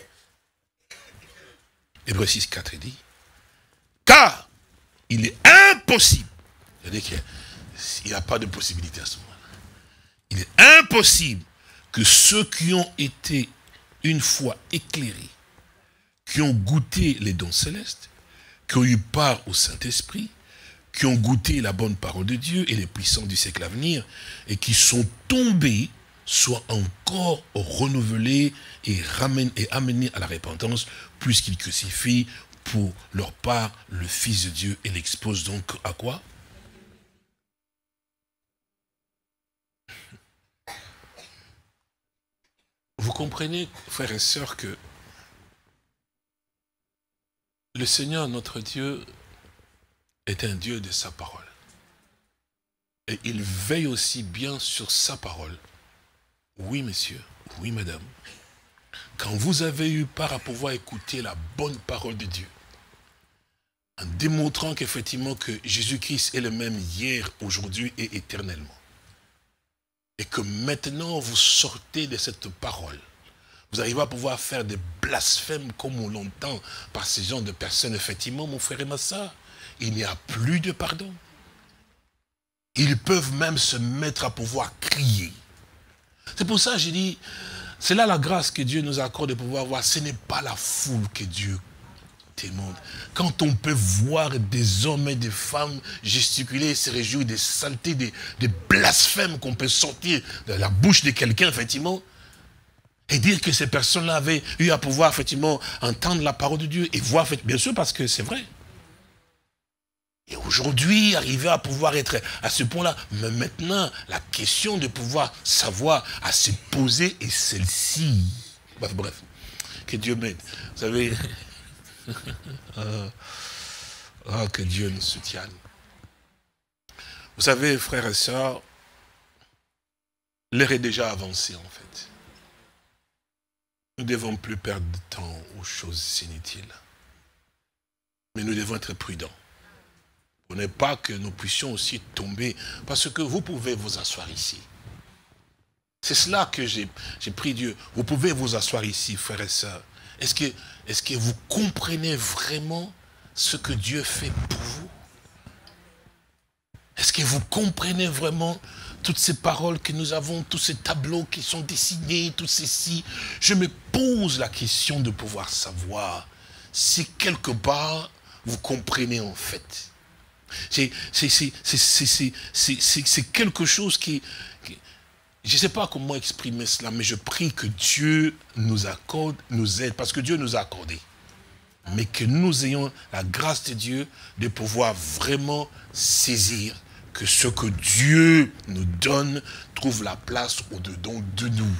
Hébreux 6, 4, il dit, car il est impossible, c'est-à-dire qu'il n'y a pas de possibilité à ce moment-là, il est impossible que ceux qui ont été une fois éclairés, qui ont goûté les dons célestes, qui ont eu part au Saint-Esprit, qui ont goûté la bonne parole de Dieu et les puissants du siècle à venir, et qui sont tombés, soient encore renouvelés et amenés à la repentance, puisqu'ils crucifient pour leur part le Fils de Dieu et l'exposent donc à quoi? Vous comprenez, frères et sœurs, que le Seigneur, notre Dieu, est un Dieu de sa parole. Et il veille aussi bien sur sa parole. Oui, monsieur, oui, madame. Quand vous avez eu part à pouvoir écouter la bonne parole de Dieu, en démontrant qu'effectivement que Jésus-Christ est le même hier, aujourd'hui et éternellement, et que maintenant vous sortez de cette parole, vous arrivez à pouvoir faire des blasphèmes comme on l'entend par ces genres de personnes, effectivement, mon frère et ma soeur, il n'y a plus de pardon. Ils peuvent même se mettre à pouvoir crier. C'est pour ça que j'ai dit, c'est là la grâce que Dieu nous accorde de pouvoir voir. Ce n'est pas la foule que Dieu témoigne. Quand on peut voir des hommes et des femmes gesticuler et se réjouir des saletés, des blasphèmes qu'on peut sortir de la bouche de quelqu'un, effectivement, et dire que ces personnes-là avaient eu à pouvoir, effectivement, entendre la parole de Dieu et voir, bien sûr, parce que c'est vrai. Et aujourd'hui, arriver à pouvoir être à ce point-là, mais maintenant, la question de pouvoir savoir à se poser est celle-ci. Bref, que Dieu m'aide. Vous savez, que Dieu nous soutienne. Vous savez, frères et sœurs, l'heure est déjà avancée, en fait. Nous ne devons plus perdre de temps aux choses inutiles. Mais nous devons être prudents. Pour ne pas que nous puissions aussi tomber. Parce que vous pouvez vous asseoir ici. C'est cela que j'ai prié Dieu. Vous pouvez vous asseoir ici, frères et sœurs. Est-ce que vous comprenez vraiment ce que Dieu fait pour vous? Est-ce que vous comprenez vraiment toutes ces paroles que nous avons, tous ces tableaux qui sont dessinés, tout ceci? Je me pose la question de pouvoir savoir si quelque part vous comprenez en fait. C'est quelque chose qui je ne sais pas comment exprimer cela, mais je prie que Dieu nous accorde, nous aide, parce que Dieu nous a accordé. Mais que nous ayons la grâce de Dieu de pouvoir vraiment saisir que ce que Dieu nous donne trouve la place au-dedans de nous.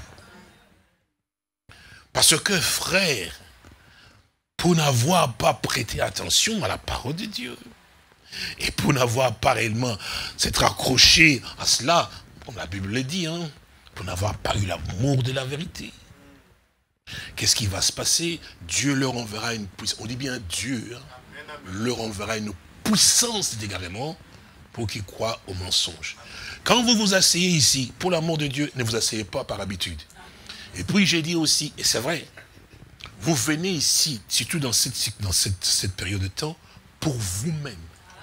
Parce que, frère, pour n'avoir pas prêté attention à la parole de Dieu, et pour n'avoir pas réellement s'être accroché à cela, comme la Bible le dit, hein, pour n'avoir pas eu l'amour de la vérité, qu'est-ce qui va se passer? Dieu leur enverra une puissance, on dit bien Dieu, hein, leur enverra une puissance d'égarement pour qu'ils croient au mensonge. Quand vous vous asseyez ici, pour l'amour de Dieu, ne vous asseyez pas par habitude. Et puis j'ai dit aussi, et c'est vrai, vous venez ici, surtout dans cette période de temps, pour vous-même.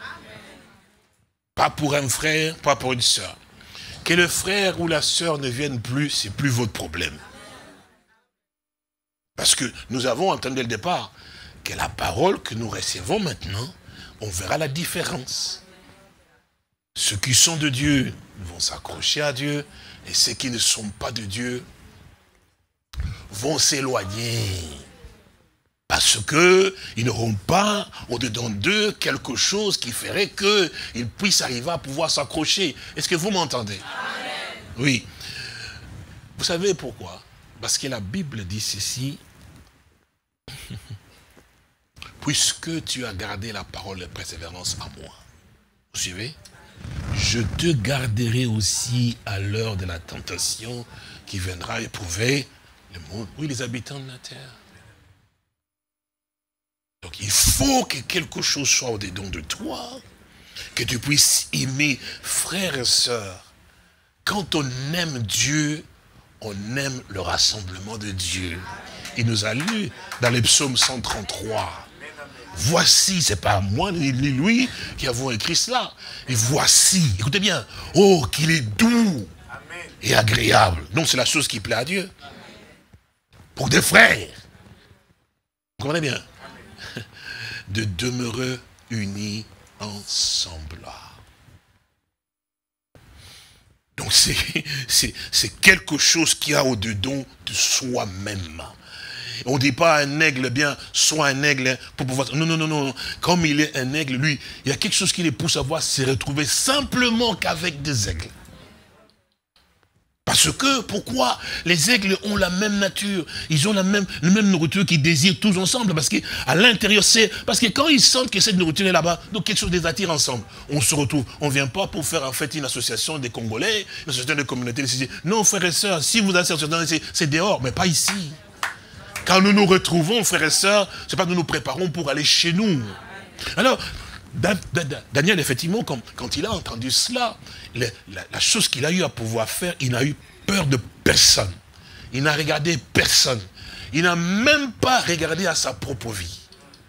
Pas pour un frère, pas pour une sœur. Que le frère ou la sœur ne vienne plus, c'est plus votre problème. Parce que nous avons entendu dès le départ que la parole que nous recevons maintenant, on verra la différence. Ceux qui sont de Dieu vont s'accrocher à Dieu, et ceux qui ne sont pas de Dieu vont s'éloigner. Parce qu'ils n'auront pas au-dedans d'eux quelque chose qui ferait qu'ils puissent arriver à pouvoir s'accrocher. Est-ce que vous m'entendez? Oui. Vous savez pourquoi? Parce que la Bible dit ceci. Puisque tu as gardé la parole de persévérance à moi. Vous suivez? Je te garderai aussi à l'heure de la tentation qui viendra éprouver le monde. Oui, les habitants de la terre. Donc il faut que quelque chose soit au-dedans de toi, que tu puisses aimer frères et sœurs. Quand on aime Dieu, on aime le rassemblement de Dieu. Il nous a lu dans les psaumes 133. Voici, c'est pas moi ni lui qui avons écrit cela. Et voici, écoutez bien, oh qu'il est doux et agréable. Donc c'est la chose qui plaît à Dieu. Pour des frères. Vous comprenez bien? De demeurer unis ensemble. Donc c'est quelque chose qui a au-dedans de soi-même. On ne dit pas un aigle, bien, soit un aigle pour pouvoir... Non, non, non, non. Comme il est un aigle, lui, il y a quelque chose qui les pousse à voir se retrouver simplement qu'avec des aigles. Parce que, pourquoi? Les aigles ont la même nature. Ils ont la même nourriture qu'ils désirent tous ensemble. Parce qu'à l'intérieur, parce que quand ils sentent que cette nourriture est là-bas, donc quelque chose les attire ensemble. On se retrouve. On ne vient pas pour faire en fait une association des Congolais, une association des communautés. Non, frères et sœurs, si vous avez cette association, c'est dehors, mais pas ici. Quand nous nous retrouvons, frères et sœurs, c'est pas que nous nous préparons pour aller chez nous. Alors, Daniel, effectivement, quand il a entendu cela, la chose qu'il a eu à pouvoir faire, il n'a eu peur de personne. Il n'a regardé personne. Il n'a même pas regardé à sa propre vie.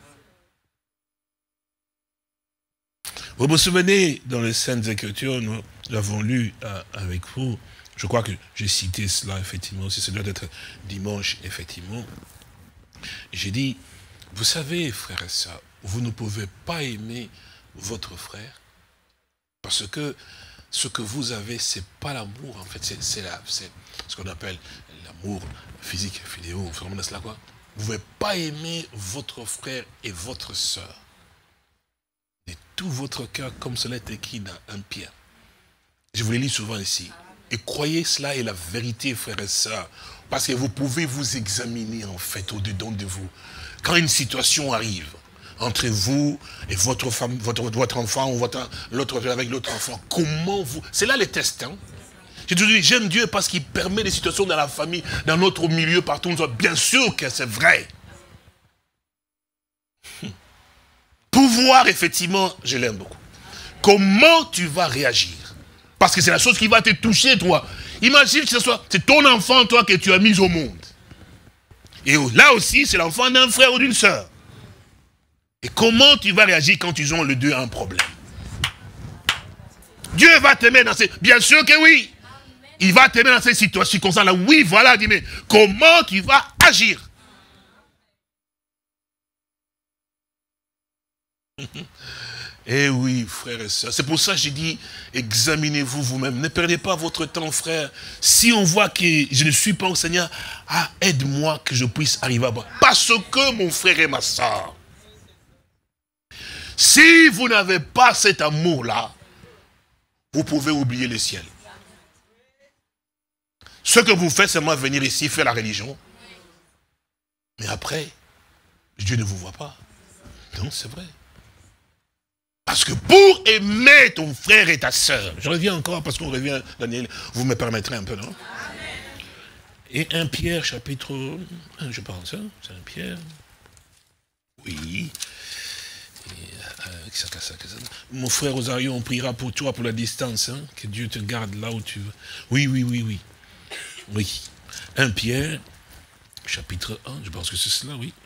Vous vous souvenez, dans les Saintes Écritures, nous l'avons lu avec vous, je crois que j'ai cité cela, effectivement, si ça doit être dimanche, effectivement. J'ai dit, vous savez, frères et sœurs, vous ne pouvez pas aimer votre frère parce que ce que vous avez, c'est pas l'amour, en fait, c'est ce qu'on appelle l'amour physique, fidéo, vraiment cela quoi. Vous ne pouvez pas aimer votre frère et votre sœur de tout votre cœur comme cela est écrit dans 1 Pierre. Je vous le lis souvent ici. Et croyez cela est la vérité, frères et sœurs, parce que vous pouvez vous examiner en fait au-dedans de vous. Quand une situation arrive, entre vous et votre femme, votre enfant, ou l'autre avec l'autre enfant, comment vous... C'est là les tests, hein. J'ai toujours dit, j'aime Dieu parce qu'il permet des situations dans la famille, dans notre milieu, partout. Bien sûr que c'est vrai. Pouvoir, effectivement, je l'aime beaucoup. Comment tu vas réagir? Parce que c'est la chose qui va te toucher, toi. Imagine que c'est ton enfant, toi, que tu as mis au monde. Et là aussi, c'est l'enfant d'un frère ou d'une sœur. Et comment tu vas réagir quand ils ont les deux un problème? Dieu va t'aimer dans ces... Bien sûr que oui. Il va t'aimer dans ces circonstances-là. Oui, voilà, dis, mais comment tu vas agir? Eh oui, frères et sœurs. C'est pour ça que j'ai dit, examinez-vous vous-même. Ne perdez pas votre temps, frère. Si on voit que je ne suis pas au Seigneur, aide-moi que je puisse arriver à boire. Parce que mon frère et ma sœur, si vous n'avez pas cet amour-là, vous pouvez oublier le ciel. Ce que vous faites, c'est moi venir ici faire la religion. Mais après, Dieu ne vous voit pas. Non, c'est vrai. Parce que pour aimer ton frère et ta sœur, je reviens encore parce qu'on revient, Daniel, vous me permettrez un peu, non? Et 1 Pierre, chapitre 1, je pense, hein, c'est 1 Pierre. Oui. Mon frère Rosario, on priera pour toi pour la distance, hein, que Dieu te garde là où tu veux. Oui, oui, oui, oui. Oui. 1 Pierre, chapitre 1, je pense que c'est cela, oui.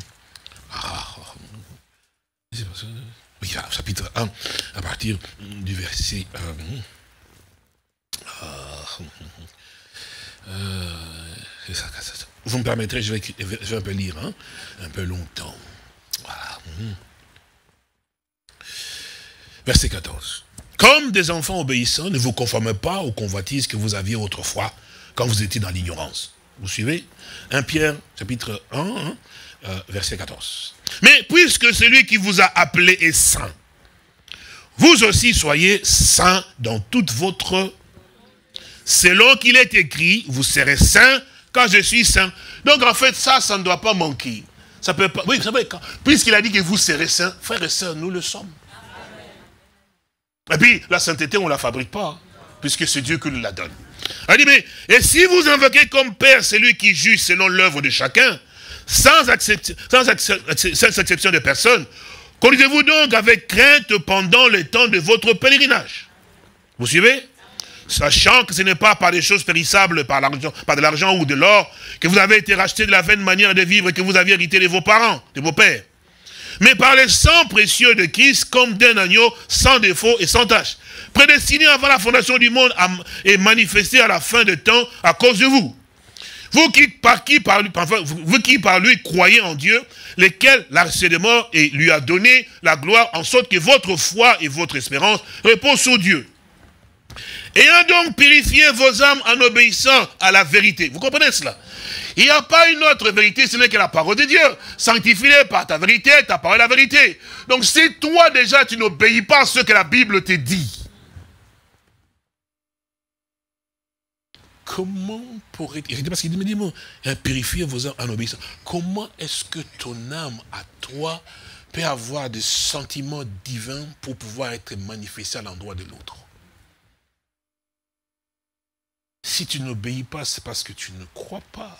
Oui, chapitre 1, à partir du verset 1. Vous me permettrez, je vais un peu lire, hein, un peu longtemps. Voilà. Verset 14. Comme des enfants obéissants, ne vous conformez pas aux convoitises que vous aviez autrefois, quand vous étiez dans l'ignorance. Vous suivez? 1 Pierre, chapitre 1, verset 14. Mais puisque celui qui vous a appelé est saint, vous aussi soyez saints dans toute votre... Selon qu'il est écrit, vous serez saints quand je suis saint. Donc en fait, ça ne doit pas manquer. Ça peut pas... Oui, vous savez, puisqu'il a dit que vous serez saints, frères et sœurs, nous le sommes. Et puis, la sainteté, on ne la fabrique pas, puisque c'est Dieu qui nous la donne. Il dit, mais, et si vous invoquez comme Père celui qui juge selon l'œuvre de chacun, sans exception de personne, conduisez-vous donc avec crainte pendant le temps de votre pèlerinage. Vous suivez? Sachant que ce n'est pas par des choses périssables, par de l'argent ou de l'or, que vous avez été rachetés de la vaine manière de vivre et que vous aviez hérité de vos parents, de vos pères. Mais par le sang précieux de Christ, comme d'un agneau, sans défaut et sans tache, prédestiné avant la fondation du monde et manifesté à la fin de temps à cause de vous. Vous qui par lui croyez en Dieu, lequel l'a ressuscité des morts et lui a donné la gloire, en sorte que votre foi et votre espérance reposent sur Dieu. Ayant donc purifié vos âmes en obéissant à la vérité. Vous comprenez cela? Il n'y a pas une autre vérité, ce n'est que la parole de Dieu. Sanctifie-les par ta vérité, ta parole est la vérité. Donc si toi déjà tu n'obéis pas à ce que la Bible te dit, comment pourrait-il, parce qu'il me dit, bon, purifiez vos âmes en obéissant. Comment est-ce que ton âme, à toi, peut avoir des sentiments divins pour pouvoir être manifesté à l'endroit de l'autre? Si tu n'obéis pas, c'est parce que tu ne crois pas.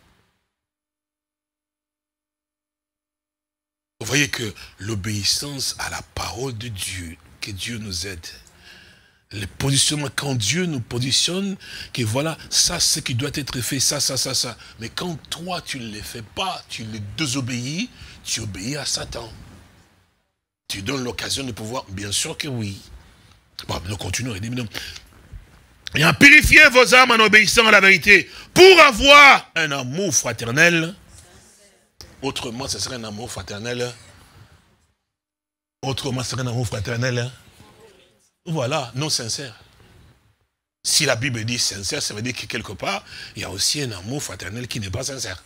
Vous voyez que l'obéissance à la parole de Dieu, que Dieu nous aide. Le positionnement, quand Dieu nous positionne, que voilà, ça c'est ce qui doit être fait, ça. Mais quand toi tu ne le fais pas, tu le désobéis, tu obéis à Satan. Tu donnes l'occasion de pouvoir, bien sûr que oui. Bon, nous continuons. Et en purifiez vos âmes en obéissant à la vérité, pour avoir un amour fraternel. Autrement, ce serait un amour fraternel. Autrement, ce serait un amour fraternel. Voilà, non sincère. Si la Bible dit sincère, ça veut dire que quelque part, il y a aussi un amour fraternel qui n'est pas sincère.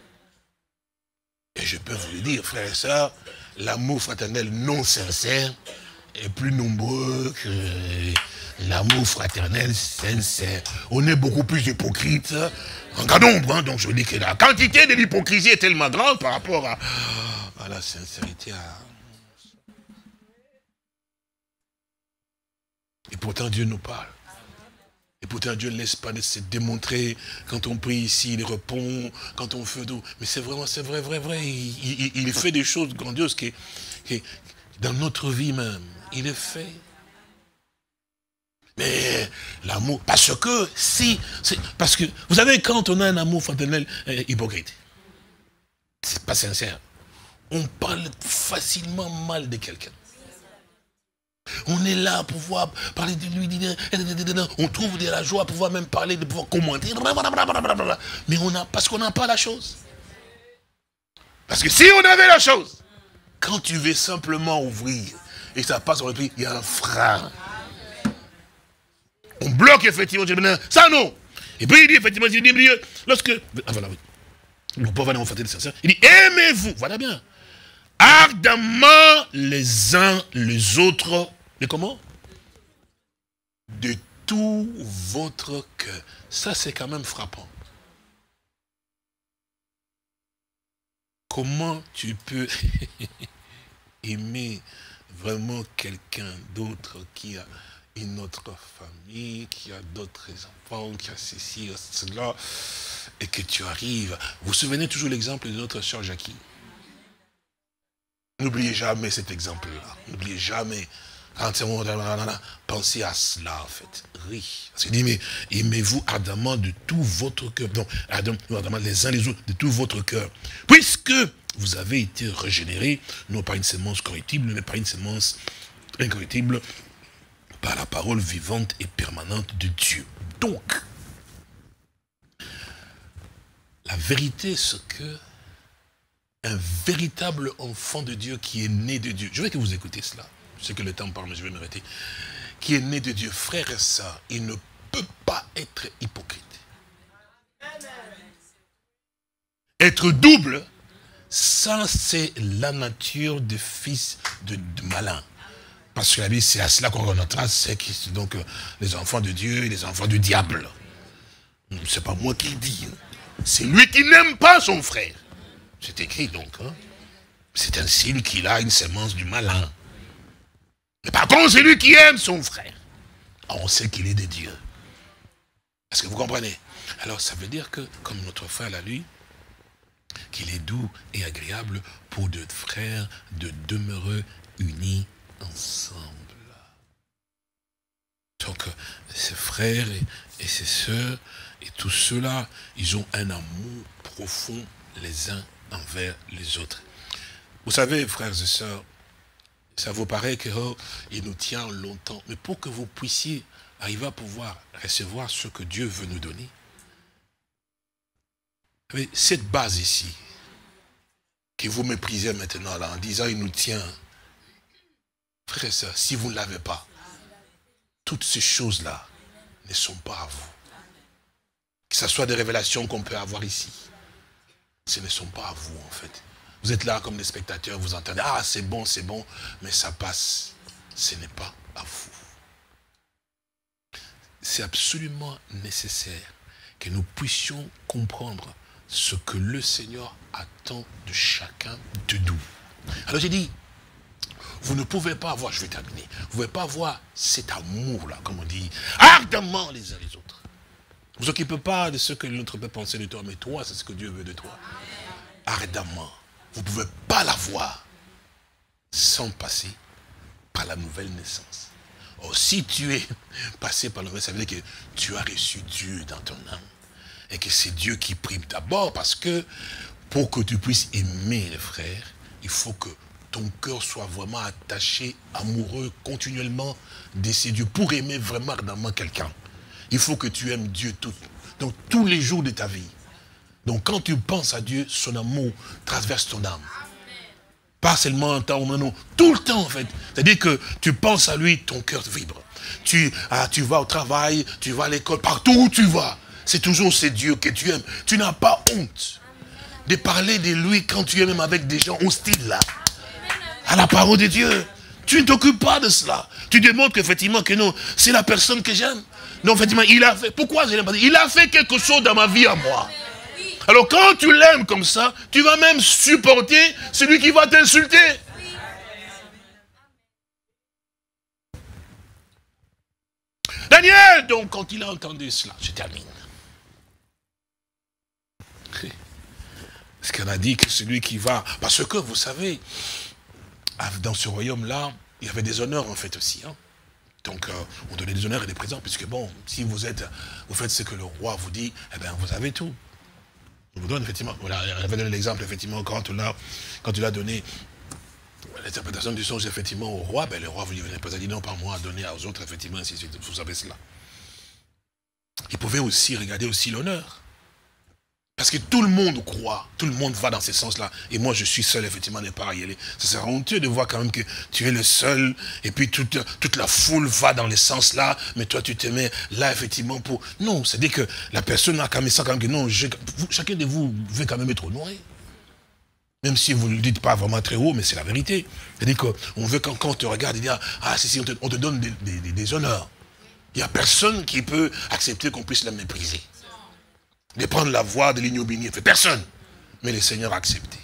Et je peux vous le dire, frères et sœurs, l'amour fraternel non sincère est plus nombreux que l'amour fraternel sincère. On est beaucoup plus hypocrite en grand nombre, hein, donc je dis que la quantité de l'hypocrisie est tellement grande par rapport à la sincérité. Et pourtant Dieu nous parle. Et pourtant Dieu ne laisse pas de se démontrer. Quand on prie ici, il répond. Quand on fait tout. Mais c'est vraiment, c'est vrai. Il fait des choses grandioses qui dans notre vie même, il est fait. Mais l'amour, parce que vous savez, quand on a un amour fraternel hypocrite, c'est pas sincère. On parle facilement mal de quelqu'un. On est là pour pouvoir parler de lui, on trouve de la joie pour pouvoir même parler, de pouvoir commenter. Mais parce qu'on n'a pas la chose. Parce que si on avait la chose, quand tu veux simplement ouvrir, et ça passe sur le prix, il y a un frein. On bloque effectivement, ça non. Et puis il dit effectivement, lorsque, voilà, le pauvre amour fraternel sincère, il dit, aimez-vous, voilà bien, ardemment les uns les autres. Mais comment? De tout votre cœur. Ça, c'est quand même frappant. Comment tu peux aimer vraiment quelqu'un d'autre qui a une autre famille, qui a d'autres enfants, qui a ceci, cela, et que tu arrives. Vous vous souvenez toujours l'exemple de notre sœur Jackie? N'oubliez jamais cet exemple-là. N'oubliez jamais. Pensez à cela, en fait. Oui. Parce qu'il dit, mais aimez-vous ardemment de tout votre cœur. Donc, ardemment les uns les autres, de tout votre cœur. Puisque vous avez été régénérés, non pas une sémence corruptible, mais pas une sémence incorruptible, par la parole vivante et permanente de Dieu. Donc, la vérité, c'est que un véritable enfant de Dieu qui est né de Dieu, je veux que vous écoutez cela. Je sais que le temps parle, mais je vais m'arrêter. Qui est né de Dieu, frère et sœur, il ne peut pas être hypocrite. Être double, ça c'est la nature du fils de malin. Parce que la Bible, c'est à cela qu'on renotera, c'est donc les enfants de Dieu et les enfants du diable. C'est pas moi qui le dis. C'est lui qui n'aime pas son frère. C'est écrit donc. Hein. C'est un signe qu'il a une sémence du malin. Mais par contre, c'est lui qui aime son frère. On sait qu'il est de Dieu. Est-ce que vous comprenez? Alors, ça veut dire que, comme notre frère l'a lu, qu'il est doux et agréable pour deux frères de demeurer unis ensemble. Donc, ces frères et ces sœurs, et tous ceux-là, ils ont un amour profond les uns envers les autres. Vous savez, frères et sœurs, ça vous paraît qu'il nous tient longtemps. Mais pour que vous puissiez arriver à pouvoir recevoir ce que Dieu veut nous donner, mais cette base ici, que vous méprisez maintenant là, en disant il nous tient, frères et sœurs, si vous ne l'avez pas, toutes ces choses-là ne sont pas à vous. Que ce soit des révélations qu'on peut avoir ici, ce ne sont pas à vous en fait. Vous êtes là comme des spectateurs, vous entendez, ah c'est bon, mais ça passe. Ce n'est pas à vous. C'est absolument nécessaire que nous puissions comprendre ce que le Seigneur attend de chacun de nous. Alors j'ai dit, vous ne pouvez pas avoir, je vais terminer, vous ne pouvez pas avoir cet amour-là, comme on dit, ardemment les uns les autres. Ne vous occupez pas de ce que l'autre peut penser de toi, mais toi, c'est ce que Dieu veut de toi. Ardemment. Vous ne pouvez pas l'avoir sans passer par la nouvelle naissance. Or, si tu es passé par la nouvelle naissance, ça veut dire que tu as reçu Dieu dans ton âme. Et que c'est Dieu qui prime d'abord, parce que pour que tu puisses aimer les frères, il faut que ton cœur soit vraiment attaché, amoureux, continuellement de ces dieux. Pour aimer vraiment ardemment quelqu'un, il faut que tu aimes Dieu donc, tous les jours de ta vie. Donc quand tu penses à Dieu, son amour traverse ton âme. Pas seulement en temps ou non, tout le temps en fait. C'est-à-dire que tu penses à lui, ton cœur vibre. Tu vas au travail, tu vas à l'école, partout où tu vas. C'est toujours ce Dieu que tu aimes. Tu n'as pas honte de parler de lui quand tu es même avec des gens hostiles là. À la parole de Dieu. Tu ne t'occupes pas de cela. Tu démontres qu'effectivement que non, c'est la personne que j'aime. Non, effectivement, il a fait. Pourquoi je l'aime pas? Il a fait quelque chose dans ma vie à moi. Alors quand tu l'aimes comme ça, tu vas même supporter celui qui va t'insulter. Daniel, donc quand il a entendu cela, je termine. Parce qu'on a dit que celui qui va... Parce que vous savez, dans ce royaume-là, il y avait des honneurs en fait aussi. Hein. Donc on donnait des honneurs et des présents, puisque bon, si vous faites ce que le roi vous dit, eh bien vous avez tout. On vous donne effectivement, voilà, on avait donné l'exemple, effectivement, quand tu l'as donné l'interprétation du songe, effectivement, au roi, ben, le roi vous dit non, par moi, à donner aux autres, effectivement, ainsi de suite, vous savez cela. Il pouvait aussi regarder aussi l'honneur. Parce que tout le monde croit, tout le monde va dans ce sens-là. Et moi, je suis seul, effectivement, de ne pas y aller. Ça serait honteux de voir quand même que tu es le seul, et puis toute la foule va dans le sens-là, mais toi, tu te mets là, effectivement, pour... Non, c'est-à-dire que la personne a quand même ça, quand même que non, chacun de vous veut quand même être honoré. Même si vous ne le dites pas vraiment très haut, mais c'est la vérité. C'est-à-dire qu'on veut quand on te regarde, il dit, ah, si, on te donne des honneurs. Il n'y a personne qui peut accepter qu'on puisse la mépriser. De prendre la voie de l'ignominie. Personne. Mais le Seigneur a accepté.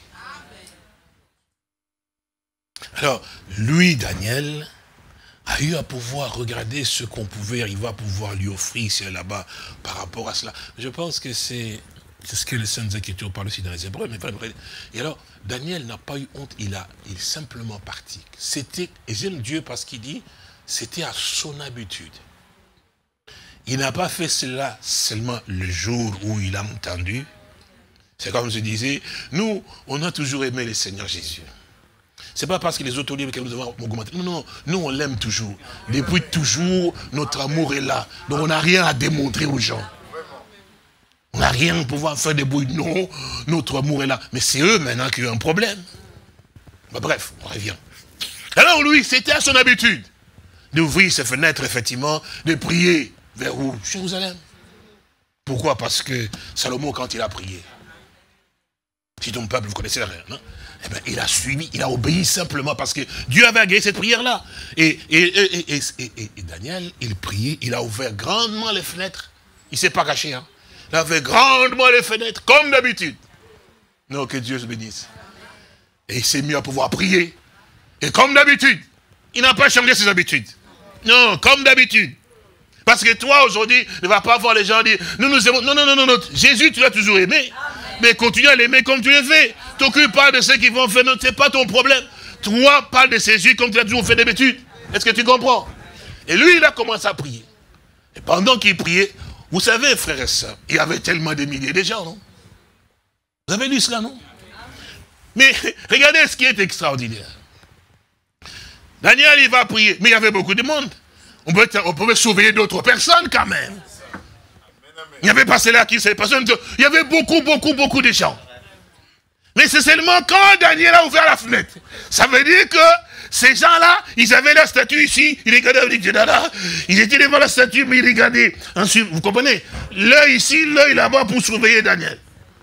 Alors, lui, Daniel, a eu à pouvoir regarder ce qu'on pouvait arriver à pouvoir lui offrir ici et là-bas par rapport à cela. Je pense que c'est ce que les Saintes Écritures parlent aussi dans les Hébreux. Et alors, Daniel n'a pas eu honte, il est simplement parti. C'était, et j'aime Dieu parce qu'il dit, c'était à son habitude. Il n'a pas fait cela seulement le jour où il a entendu. C'est comme je disais, nous, on a toujours aimé le Seigneur Jésus. Ce n'est pas parce que les autres livres que nous avons augmenté. Non, non, nous on l'aime toujours. Depuis toujours, notre amour est là. Donc on n'a rien à démontrer aux gens. On n'a rien à pouvoir faire des bruits. Non, notre amour est là. Mais c'est eux maintenant qui ont un problème. Bah, bref, on revient. Alors lui, c'était à son habitude d'ouvrir ses fenêtres, effectivement, de prier. Vers où? Jérusalem. Pourquoi? Parce que Salomon, quand il a prié, si ton peuple, vous connaissez la rien, hein? Eh bien, il a suivi, il a obéi simplement parce que Dieu avait agréé cette prière-là. Et Daniel, il priait, il a ouvert grandement les fenêtres. Il ne s'est pas caché, hein? Il a ouvert grandement les fenêtres, comme d'habitude. Non, que Dieu se bénisse. Et il s'est mis à pouvoir prier. Et comme d'habitude, il n'a pas changé ses habitudes. Non, comme d'habitude. Parce que toi, aujourd'hui, ne vas pas voir les gens dire, nous nous aimons. Non, non, non, non, Jésus, tu l'as toujours aimé. Amen. Mais continue à l'aimer comme tu le fais. T'occupe pas de ceux qui vont faire, non, c'est pas ton problème. Toi, parle de Jésus comme tu as toujours fait d'habitude. Est-ce que tu comprends? Et lui, il a commencé à prier. Et pendant qu'il priait, vous savez, frères et sœurs, il y avait tellement de milliers de gens, non? Vous avez lu cela, non? Mais regardez ce qui est extraordinaire. Daniel, il va prier, mais il y avait beaucoup de monde. On pouvait sauver d'autres personnes quand même. Il n'y avait pas cela qui s'est passé. Il y avait beaucoup de gens. Mais c'est seulement quand Daniel a ouvert la fenêtre. Ça veut dire que ces gens-là, ils avaient la statue ici. Ils regardaient avec Jeddah. Ils étaient devant la statue, mais ils regardaient. Ensuite, vous comprenez? L'œil ici, l'œil là-bas pour surveiller Daniel.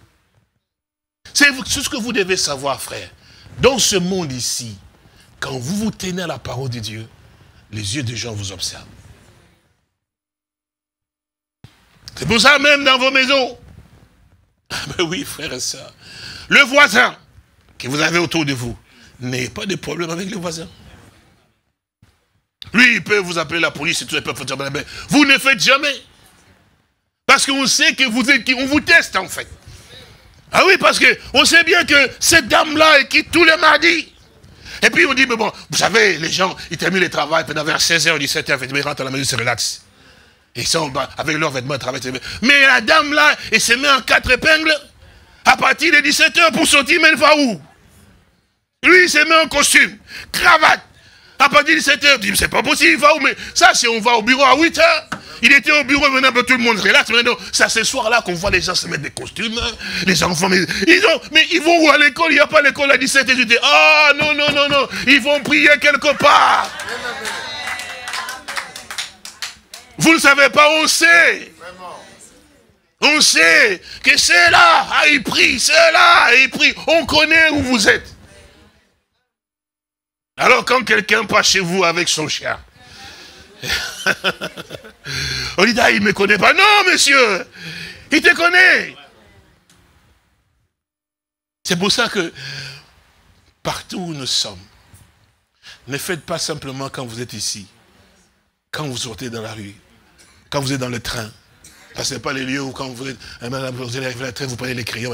C'est ce que vous devez savoir, frère. Dans ce monde ici, quand vous vous tenez à la parole de Dieu, les yeux des gens vous observent. C'est pour ça même dans vos maisons. Ben oui, frères et sœurs. Le voisin que vous avez autour de vous, n'ayez pas de problème avec le voisin. Lui, il peut vous appeler la police et tout, il peut faire mais vous ne faites jamais. Parce qu'on sait que vous êtes qui, on vous teste en fait. Ah oui, parce qu'on sait bien que cette dame-là est qui tous les mardis. Et puis on dit, mais bon, vous savez, les gens, ils terminent le travail, pendant vers 16h, 17h, ils rentrent à la maison, ils se relaxent. Ils sont avec leurs vêtements de travail. Mais la dame là, elle se met en 4 épingles à partir de 17h pour sortir, mais elle va où? Lui, il se met en costume, cravate. À partir de 17h, il dit, c'est pas possible, il va où? Mais ça, si on va au bureau à 8h, il était au bureau, maintenant tout le monde relaxe. Maintenant, c'est ce soir-là qu'on voit les gens se mettre des costumes, les enfants, mais ils vont où à l'école? Il n'y a pas l'école à 17h. Je dis, ah non, non, non, non, ils vont prier quelque part. Vous ne savez pas, on sait. On sait que c'est là, ah, il prie, c'est là, il prie. On connaît où vous êtes. Alors quand quelqu'un passe chez vous avec son chien, on dit, ah, il ne me connaît pas. Non, monsieur, il te connaît. C'est pour ça que partout où nous sommes, ne faites pas simplement quand vous êtes ici, quand vous sortez dans la rue, quand vous êtes dans le train. Passez pas les lieux où quand vous êtes arrivé à la train, vous prenez les crayons,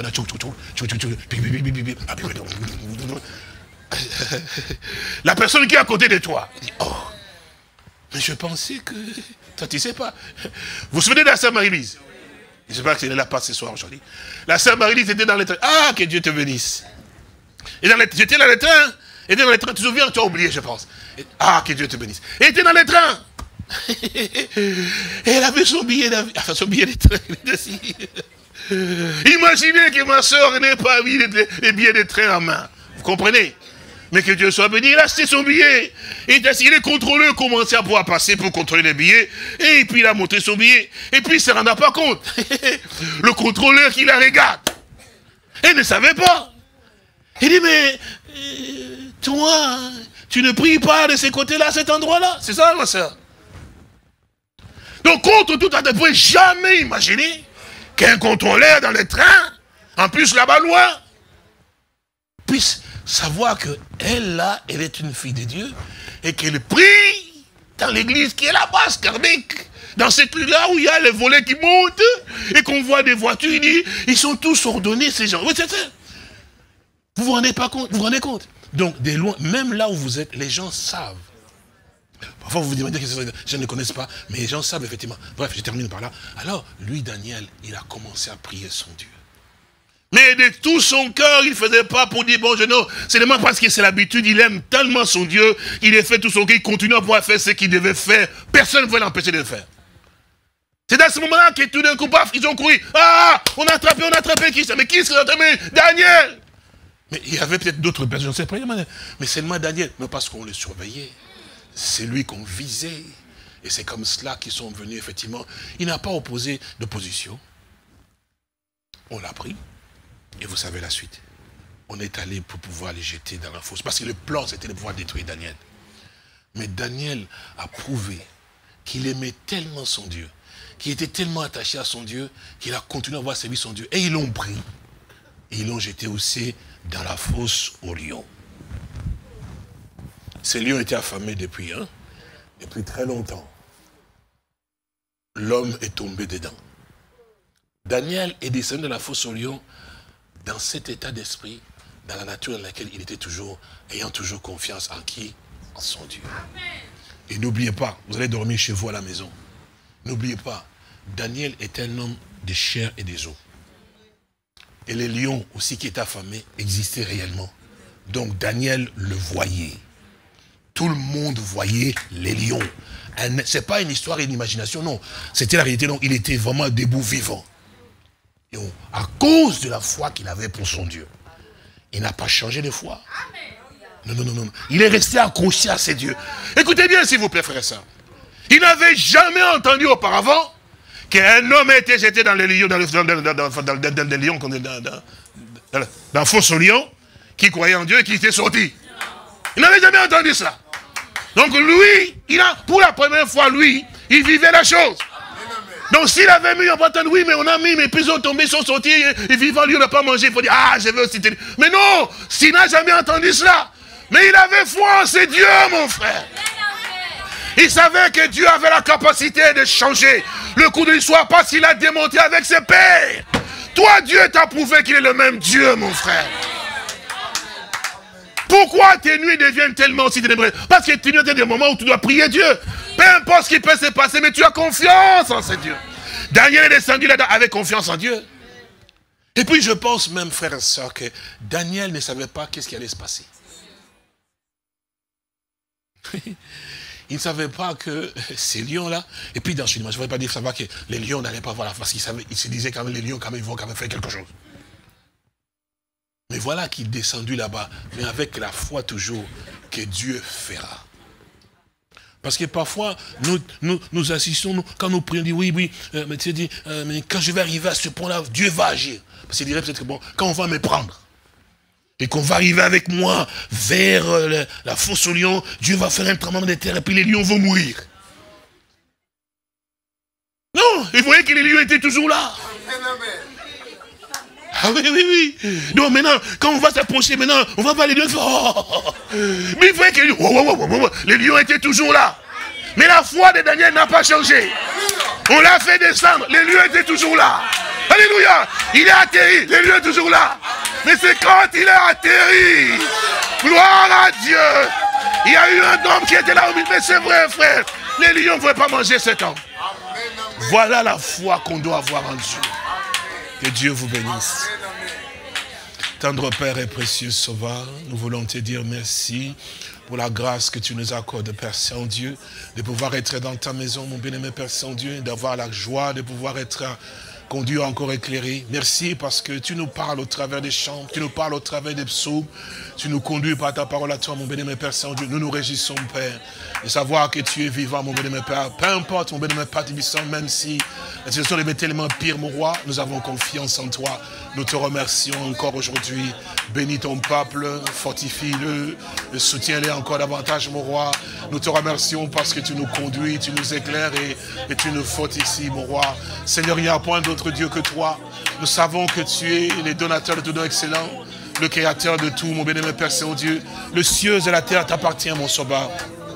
la personne qui est à côté de toi dit, oh, mais je pensais que... Toi, tu sais pas. Vous vous souvenez de la sœur Marie-Lise? Je ne sais pas si elle est là pas ce soir aujourd'hui. La sœur Marie-Lise était dans le train. Ah, que Dieu te bénisse. J'étais dans le train. Elle était dans le train. Tu te souviens, tu as oublié, je pense. Ah, que Dieu te bénisse. Elle était dans le train. Et elle avait son billet d'avion. Enfin, son billet de train. Imaginez que ma soeur n'ait pas mis les billets de train en main. Vous comprenez? Mais que Dieu soit béni, il a acheté son billet. Et les contrôleurs commençaient à pouvoir passer pour contrôler les billets. Et puis il a montré son billet. Et puis il ne se rendait pas compte. Le contrôleur qui la regarde. Elle ne savait pas. Il dit, mais toi, tu ne pries pas de ces côtés-là, cet endroit-là. C'est ça, ma soeur. Donc contre tout, tu ne pouvez jamais imaginer qu'un contrôleur dans le train, en plus là-bas loin, puisse savoir qu'elle, là, elle est une fille de Dieu et qu'elle prie dans l'église qui est là-bas, Scarbeck, dans cette rue-là où il y a les volets qui montent et qu'on voit des voitures, il dit, ils sont tous ordonnés, ces gens. Oui, c'est ça. Vous vous rendez pas compte? Vous vous rendez compte? Donc, de loin, même là où vous êtes, les gens savent. Parfois, vous vous demandez que les gens ne connaissent pas, mais les gens savent effectivement. Bref, je termine par là. Alors, lui, Daniel, il a commencé à prier son Dieu. Mais de tout son cœur, il ne faisait pas pour dire, bon, non, c'est seulement parce que c'est l'habitude, il aime tellement son Dieu, il a fait tout son cœur, il continue à pouvoir faire ce qu'il devait faire. Personne ne pouvait l'empêcher de le faire. C'est dans ce moment-là que tout d'un coup, paf, ils ont couru. Ah, on a attrapé qui ça? Mais qui s'est attrapé? Daniel! Mais il y avait peut-être d'autres personnes, je ne sais pas, mais seulement Daniel. Mais parce qu'on le surveillait. C'est lui qu'on visait. Et c'est comme cela qu'ils sont venus, effectivement. Il n'a pas opposé d'opposition. On l'a pris. Et vous savez la suite. On est allé pour pouvoir les jeter dans la fosse. Parce que le plan, c'était de pouvoir détruire Daniel. Mais Daniel a prouvé qu'il aimait tellement son Dieu, qu'il était tellement attaché à son Dieu, qu'il a continué à avoir servi son Dieu. Et ils l'ont pris. Et ils l'ont jeté aussi dans la fosse aux lions. Ces lions étaient affamés depuis très longtemps. L'homme est tombé dedans. Daniel est descendu de la fosse aux lions dans cet état d'esprit, dans la nature dans laquelle il était toujours, ayant toujours confiance en qui? En son Dieu. Et n'oubliez pas, vous allez dormir chez vous à la maison. N'oubliez pas, Daniel est un homme de chair et des os. Et les lions aussi qui étaient affamés existaient réellement. Donc Daniel le voyait. Tout le monde voyait les lions. Ce n'est pas une histoire et une imagination, non. C'était la réalité, non. Il était vraiment debout, vivant. Et à cause de la foi qu'il avait pour son Dieu, il n'a pas changé de foi. Non, non, non, non. Il est resté accroché à ses dieux. Écoutez bien, s'il vous plaît, frère et sœur. Il n'avait jamais entendu auparavant qu'un homme était jeté dans les lions, dans la fosse aux lions, qui croyait en Dieu et qui était sorti. Il n'avait jamais entendu ça. Donc lui, pour la première fois, lui, il vivait la chose. Donc s'il avait mis en bataille, oui, mais on a mis, mais puis ils ont tombé, ils sont sortis, et vivant, lui, on n'a pas mangé. Il faut dire, ah, je veux aussi te dire. Mais non, s'il n'a jamais entendu cela. Mais il avait foi en ses dieux, mon frère. Il savait que Dieu avait la capacité de changer le cours de l'histoire parce qu'il a démontré avec ses pères. Toi, Dieu t'a prouvé qu'il est le même Dieu, mon frère. Pourquoi tes nuits deviennent tellement aussi ténébreuses? Parce que tes nuits, il y a des moments où tu dois prier Dieu. Peu importe ce qui peut se passer, mais tu as confiance en ce Dieu. Daniel est descendu là-dedans avec confiance en Dieu. Et puis je pense même, frères et sœurs, que Daniel ne savait pas qu'est-ce qui allait se passer. Il ne savait pas que ces lions-là, et puis dans ce je ne voulais pas dire savoir que les lions n'allaient pas voir la face, il se disait quand même, les lions quand même, ils vont quand même faire quelque chose. Mais voilà qu'il est descendu là-bas, mais avec la foi toujours que Dieu fera. Parce que parfois, nous assistons, quand nous prions, on dit oui, mais tu dis, mais quand je vais arriver à ce point-là, Dieu va agir. Parce qu'il dirait peut-être que bon, quand on va me prendre, et qu'on va arriver avec moi vers la fosse aux lions, Dieu va faire un tremblement de terre et puis les lions vont mourir. Non, et vous voyez que les lions étaient toujours là. Ah oui. Donc maintenant, quand on va s'approcher, maintenant, on va voir les lions. Mais vous voyez que les lions étaient toujours là. Mais la foi de Daniel n'a pas changé. On l'a fait descendre, les lions étaient toujours là. Alléluia, il est atterri, les lions sont toujours là. Mais c'est quand il est atterri, gloire à Dieu. Il y a eu un homme qui était là au milieu, mais c'est vrai frère, les lions ne pouvaient pas manger cet homme. Voilà la foi qu'on doit avoir en Dieu. Que Dieu vous bénisse. Tendre Père et précieux Sauveur, nous voulons te dire merci pour la grâce que tu nous accordes, Père Saint-Dieu, de pouvoir être dans ta maison, mon bien-aimé Père Saint-Dieu, d'avoir la joie de pouvoir être conduit encore éclairé. Merci parce que tu nous parles au travers des chants, tu nous parles au travers des psaumes, tu nous conduis par ta parole à toi, mon bien-aimé Père Saint-Dieu. Nous nous réjouissons, Père, de savoir que tu es vivant, mon bien-aimé Père. Peu importe, mon bien-aimé Père Tibissant, même si la situation est tellement pire, mon roi, nous avons confiance en toi. Nous te remercions encore aujourd'hui. Bénis ton peuple, fortifie-le, soutiens-le encore davantage, mon roi. Nous te remercions parce que tu nous conduis, tu nous éclaires et tu nous fortifies, mon roi. Seigneur, il n'y a point d'autre Dieu que toi. Nous savons que tu es le donateur de tout don excellent, le créateur de tout, mon bien-aimé Père Saint-Dieu. Le ciel et la terre t'appartiennent, mon sauveur.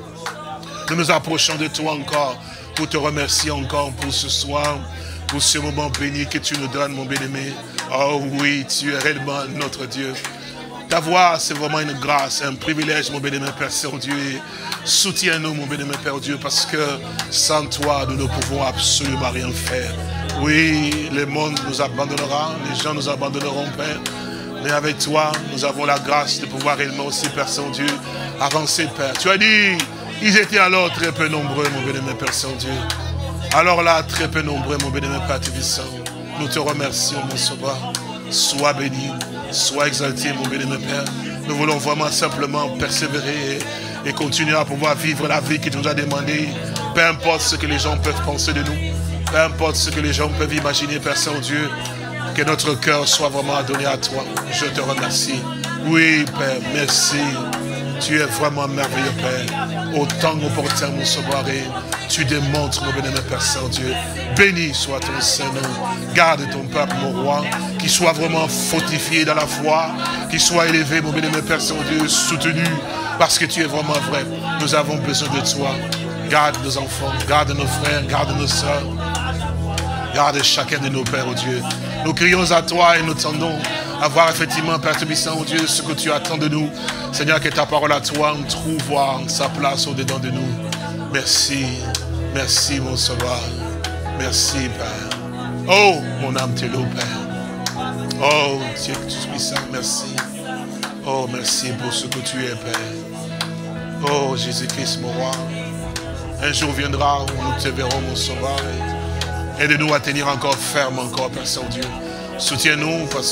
Nous nous approchons de toi encore pour te remercier encore pour ce soir, pour ce moment béni que tu nous donnes, mon bien-aimé. Oh oui, tu es réellement notre Dieu. Ta voix, c'est vraiment une grâce, un privilège, mon bien-aimé Père Saint-Dieu. Soutiens-nous, mon bien-aimé Père Dieu, parce que sans toi, nous ne pouvons absolument rien faire. Oui, le monde nous abandonnera, les gens nous abandonneront, Père. Mais avec toi, nous avons la grâce de pouvoir réellement aussi, Père Saint-Dieu, avancer, Père. Tu as dit, ils étaient alors très peu nombreux, mon bien-aimé Père Saint-Dieu. Alors là, très peu nombreux, mon bien-aimé Père Tibissant. Nous te remercions, mon sauveur. Sois béni, sois exalté, mon bien-aimé Père. Nous voulons vraiment simplement persévérer et continuer à pouvoir vivre la vie que tu nous as demandé. Peu importe ce que les gens peuvent penser de nous. Peu importe ce que les gens peuvent imaginer, Père Saint-Dieu. Que notre cœur soit vraiment donné à toi. Je te remercie. Oui, Père, merci. Tu es vraiment merveilleux, Père. Au temps opportun, mon sauveur, tu démontres, mon bien-aimé Père Saint-Dieu. Béni soit ton Saint-Nom. Garde ton peuple, mon roi, qui soit vraiment fortifié dans la foi, qui soit élevé, mon bien-aimé Père Saint-Dieu, soutenu, parce que tu es vraiment vrai. Nous avons besoin de toi. Garde nos enfants, garde nos frères, garde nos sœurs. Garde chacun de nos pères, oh Dieu. Nous crions à toi et nous tendons à voir effectivement, Père Tibissant, oh Dieu, ce que tu attends de nous. Seigneur, que ta parole à toi trouve sa place au-dedans de nous. Merci, merci mon sauveur. Merci, Père. Oh, mon âme te loue, Père. Oh, Dieu Tout-Puissant, merci. Oh, merci pour ce que tu es, Père. Oh, Jésus-Christ, mon roi. Un jour viendra où nous te verrons, mon sauveur. Aide-nous à tenir encore ferme, encore, Père Saint-Dieu. Soutiens-nous parce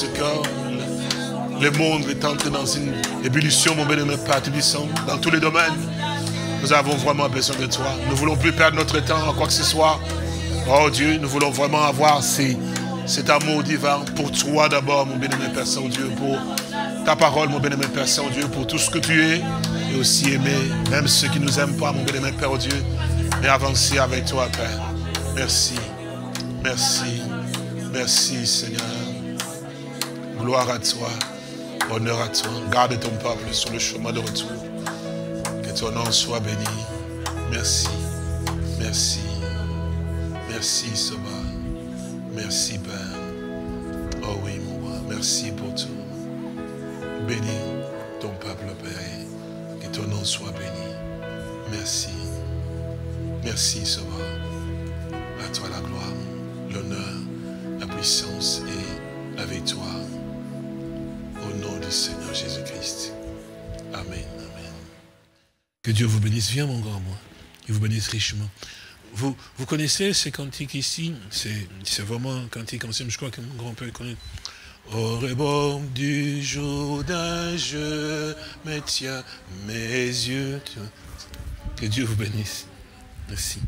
que le monde est entré dans une ébullition, mon bien-aimé Père Tibissant, dans tous les domaines. Nous avons vraiment besoin de toi. Nous ne voulons plus perdre notre temps en quoi que ce soit. Oh Dieu, nous voulons vraiment avoir cet amour divin pour toi d'abord, mon bien-aimé Père Saint-Dieu, pour ta parole, mon bien-aimé Père Saint-Dieu, pour tout ce que tu es, et aussi aimer, même ceux qui ne nous aiment pas, mon bien-aimé Père Dieu, et avancer avec toi, Père. Merci. Merci. Merci Seigneur. Gloire à toi. Honneur à toi. Garde ton peuple sur le chemin de retour. Que ton nom soit béni. Merci. Merci. Merci Sauveur. Merci Père. Oh oui mon roi. Merci pour tout. Bénis ton peuple Père. Que ton nom soit béni. Merci. Merci Sauveur. À toi la gloire, l'honneur, la puissance et la victoire. Au nom du Seigneur Jésus-Christ. Amen. Amen. Que Dieu vous bénisse. Viens mon grand moi. Il vous bénisse richement. Vous connaissez ces cantiques ici. C'est vraiment un cantique ancien. Je crois que mon grand-père connaît. Au rebord du Jourdain, je me tiens mes yeux. Que Dieu vous bénisse. Merci.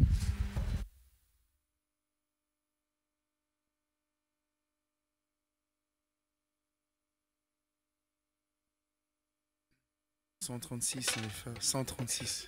« 136, les frères. 136.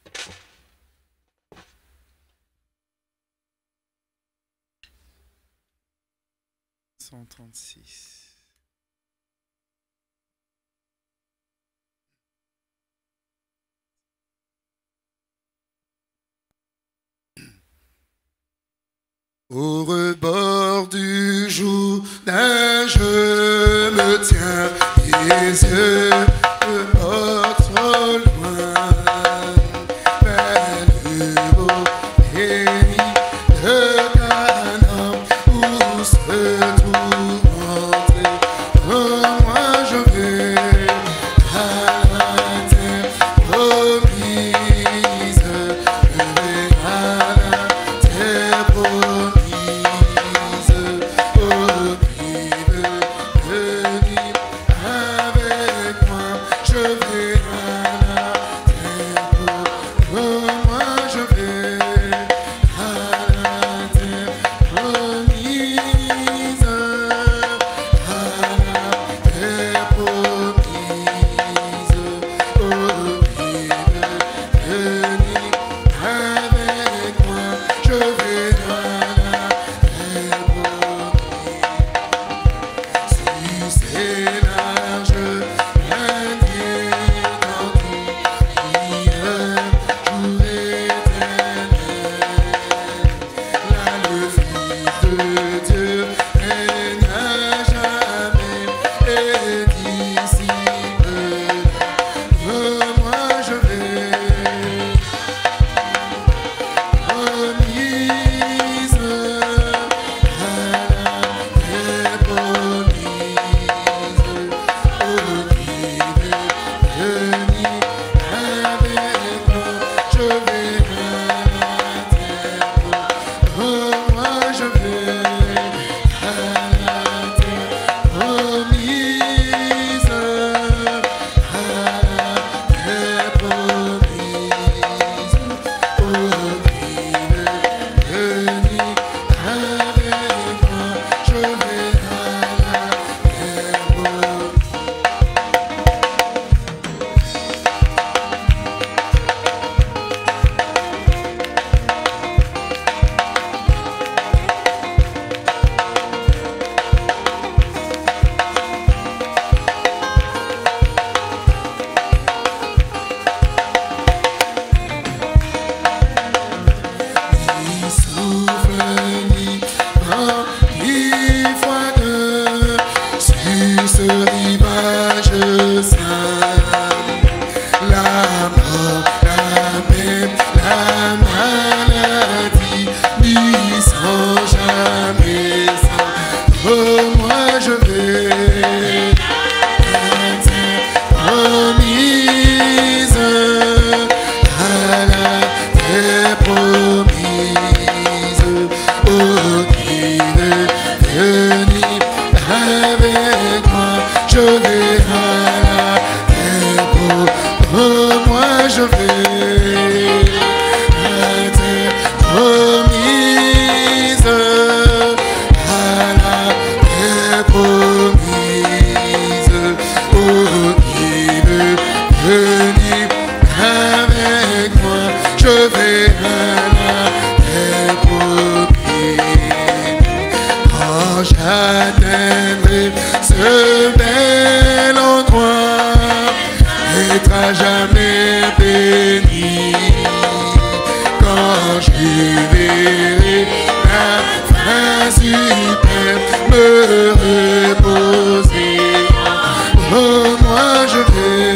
Au rebord du Jourdain, je me tiens les yeux dehors trop loin, vers le beau pays de Canaan où se tourmente. Oh, moi je vais à la terre promise, je vais à la terre promise. Oh, qui veut venir avec moi, je vais à la terre promise. Oh, moi je vais à la terre promise, à la terre promise. Oh, qui veut venir avec moi, je vais à la terre promise. Si c'est large, bien étendu, jour éternel, là le Fils de Dieu règne à jamais, et d'ici peu, moi je vais promise à la terre promise. Oh, qui veut venir avec moi, je vais à la terre promise. Oh, moi je vais à la terre promise, à la terre promise. Oh, qui veut venir avec moi, je vais à la terre promise. Ni souffle, ni vent, ni froide, sur ce rivage saint, la mort, la même, la maladie, n'y sont jamais sans. Oh, moi je vais à la terre promise, à la terre promise. Oh, qui veut venir avec moi, je vais à la terre promise. Oh, moi je vais à la terre promise, à la terre promise. Oh, qui veut venir avec moi, je vais à la terre promise. je vais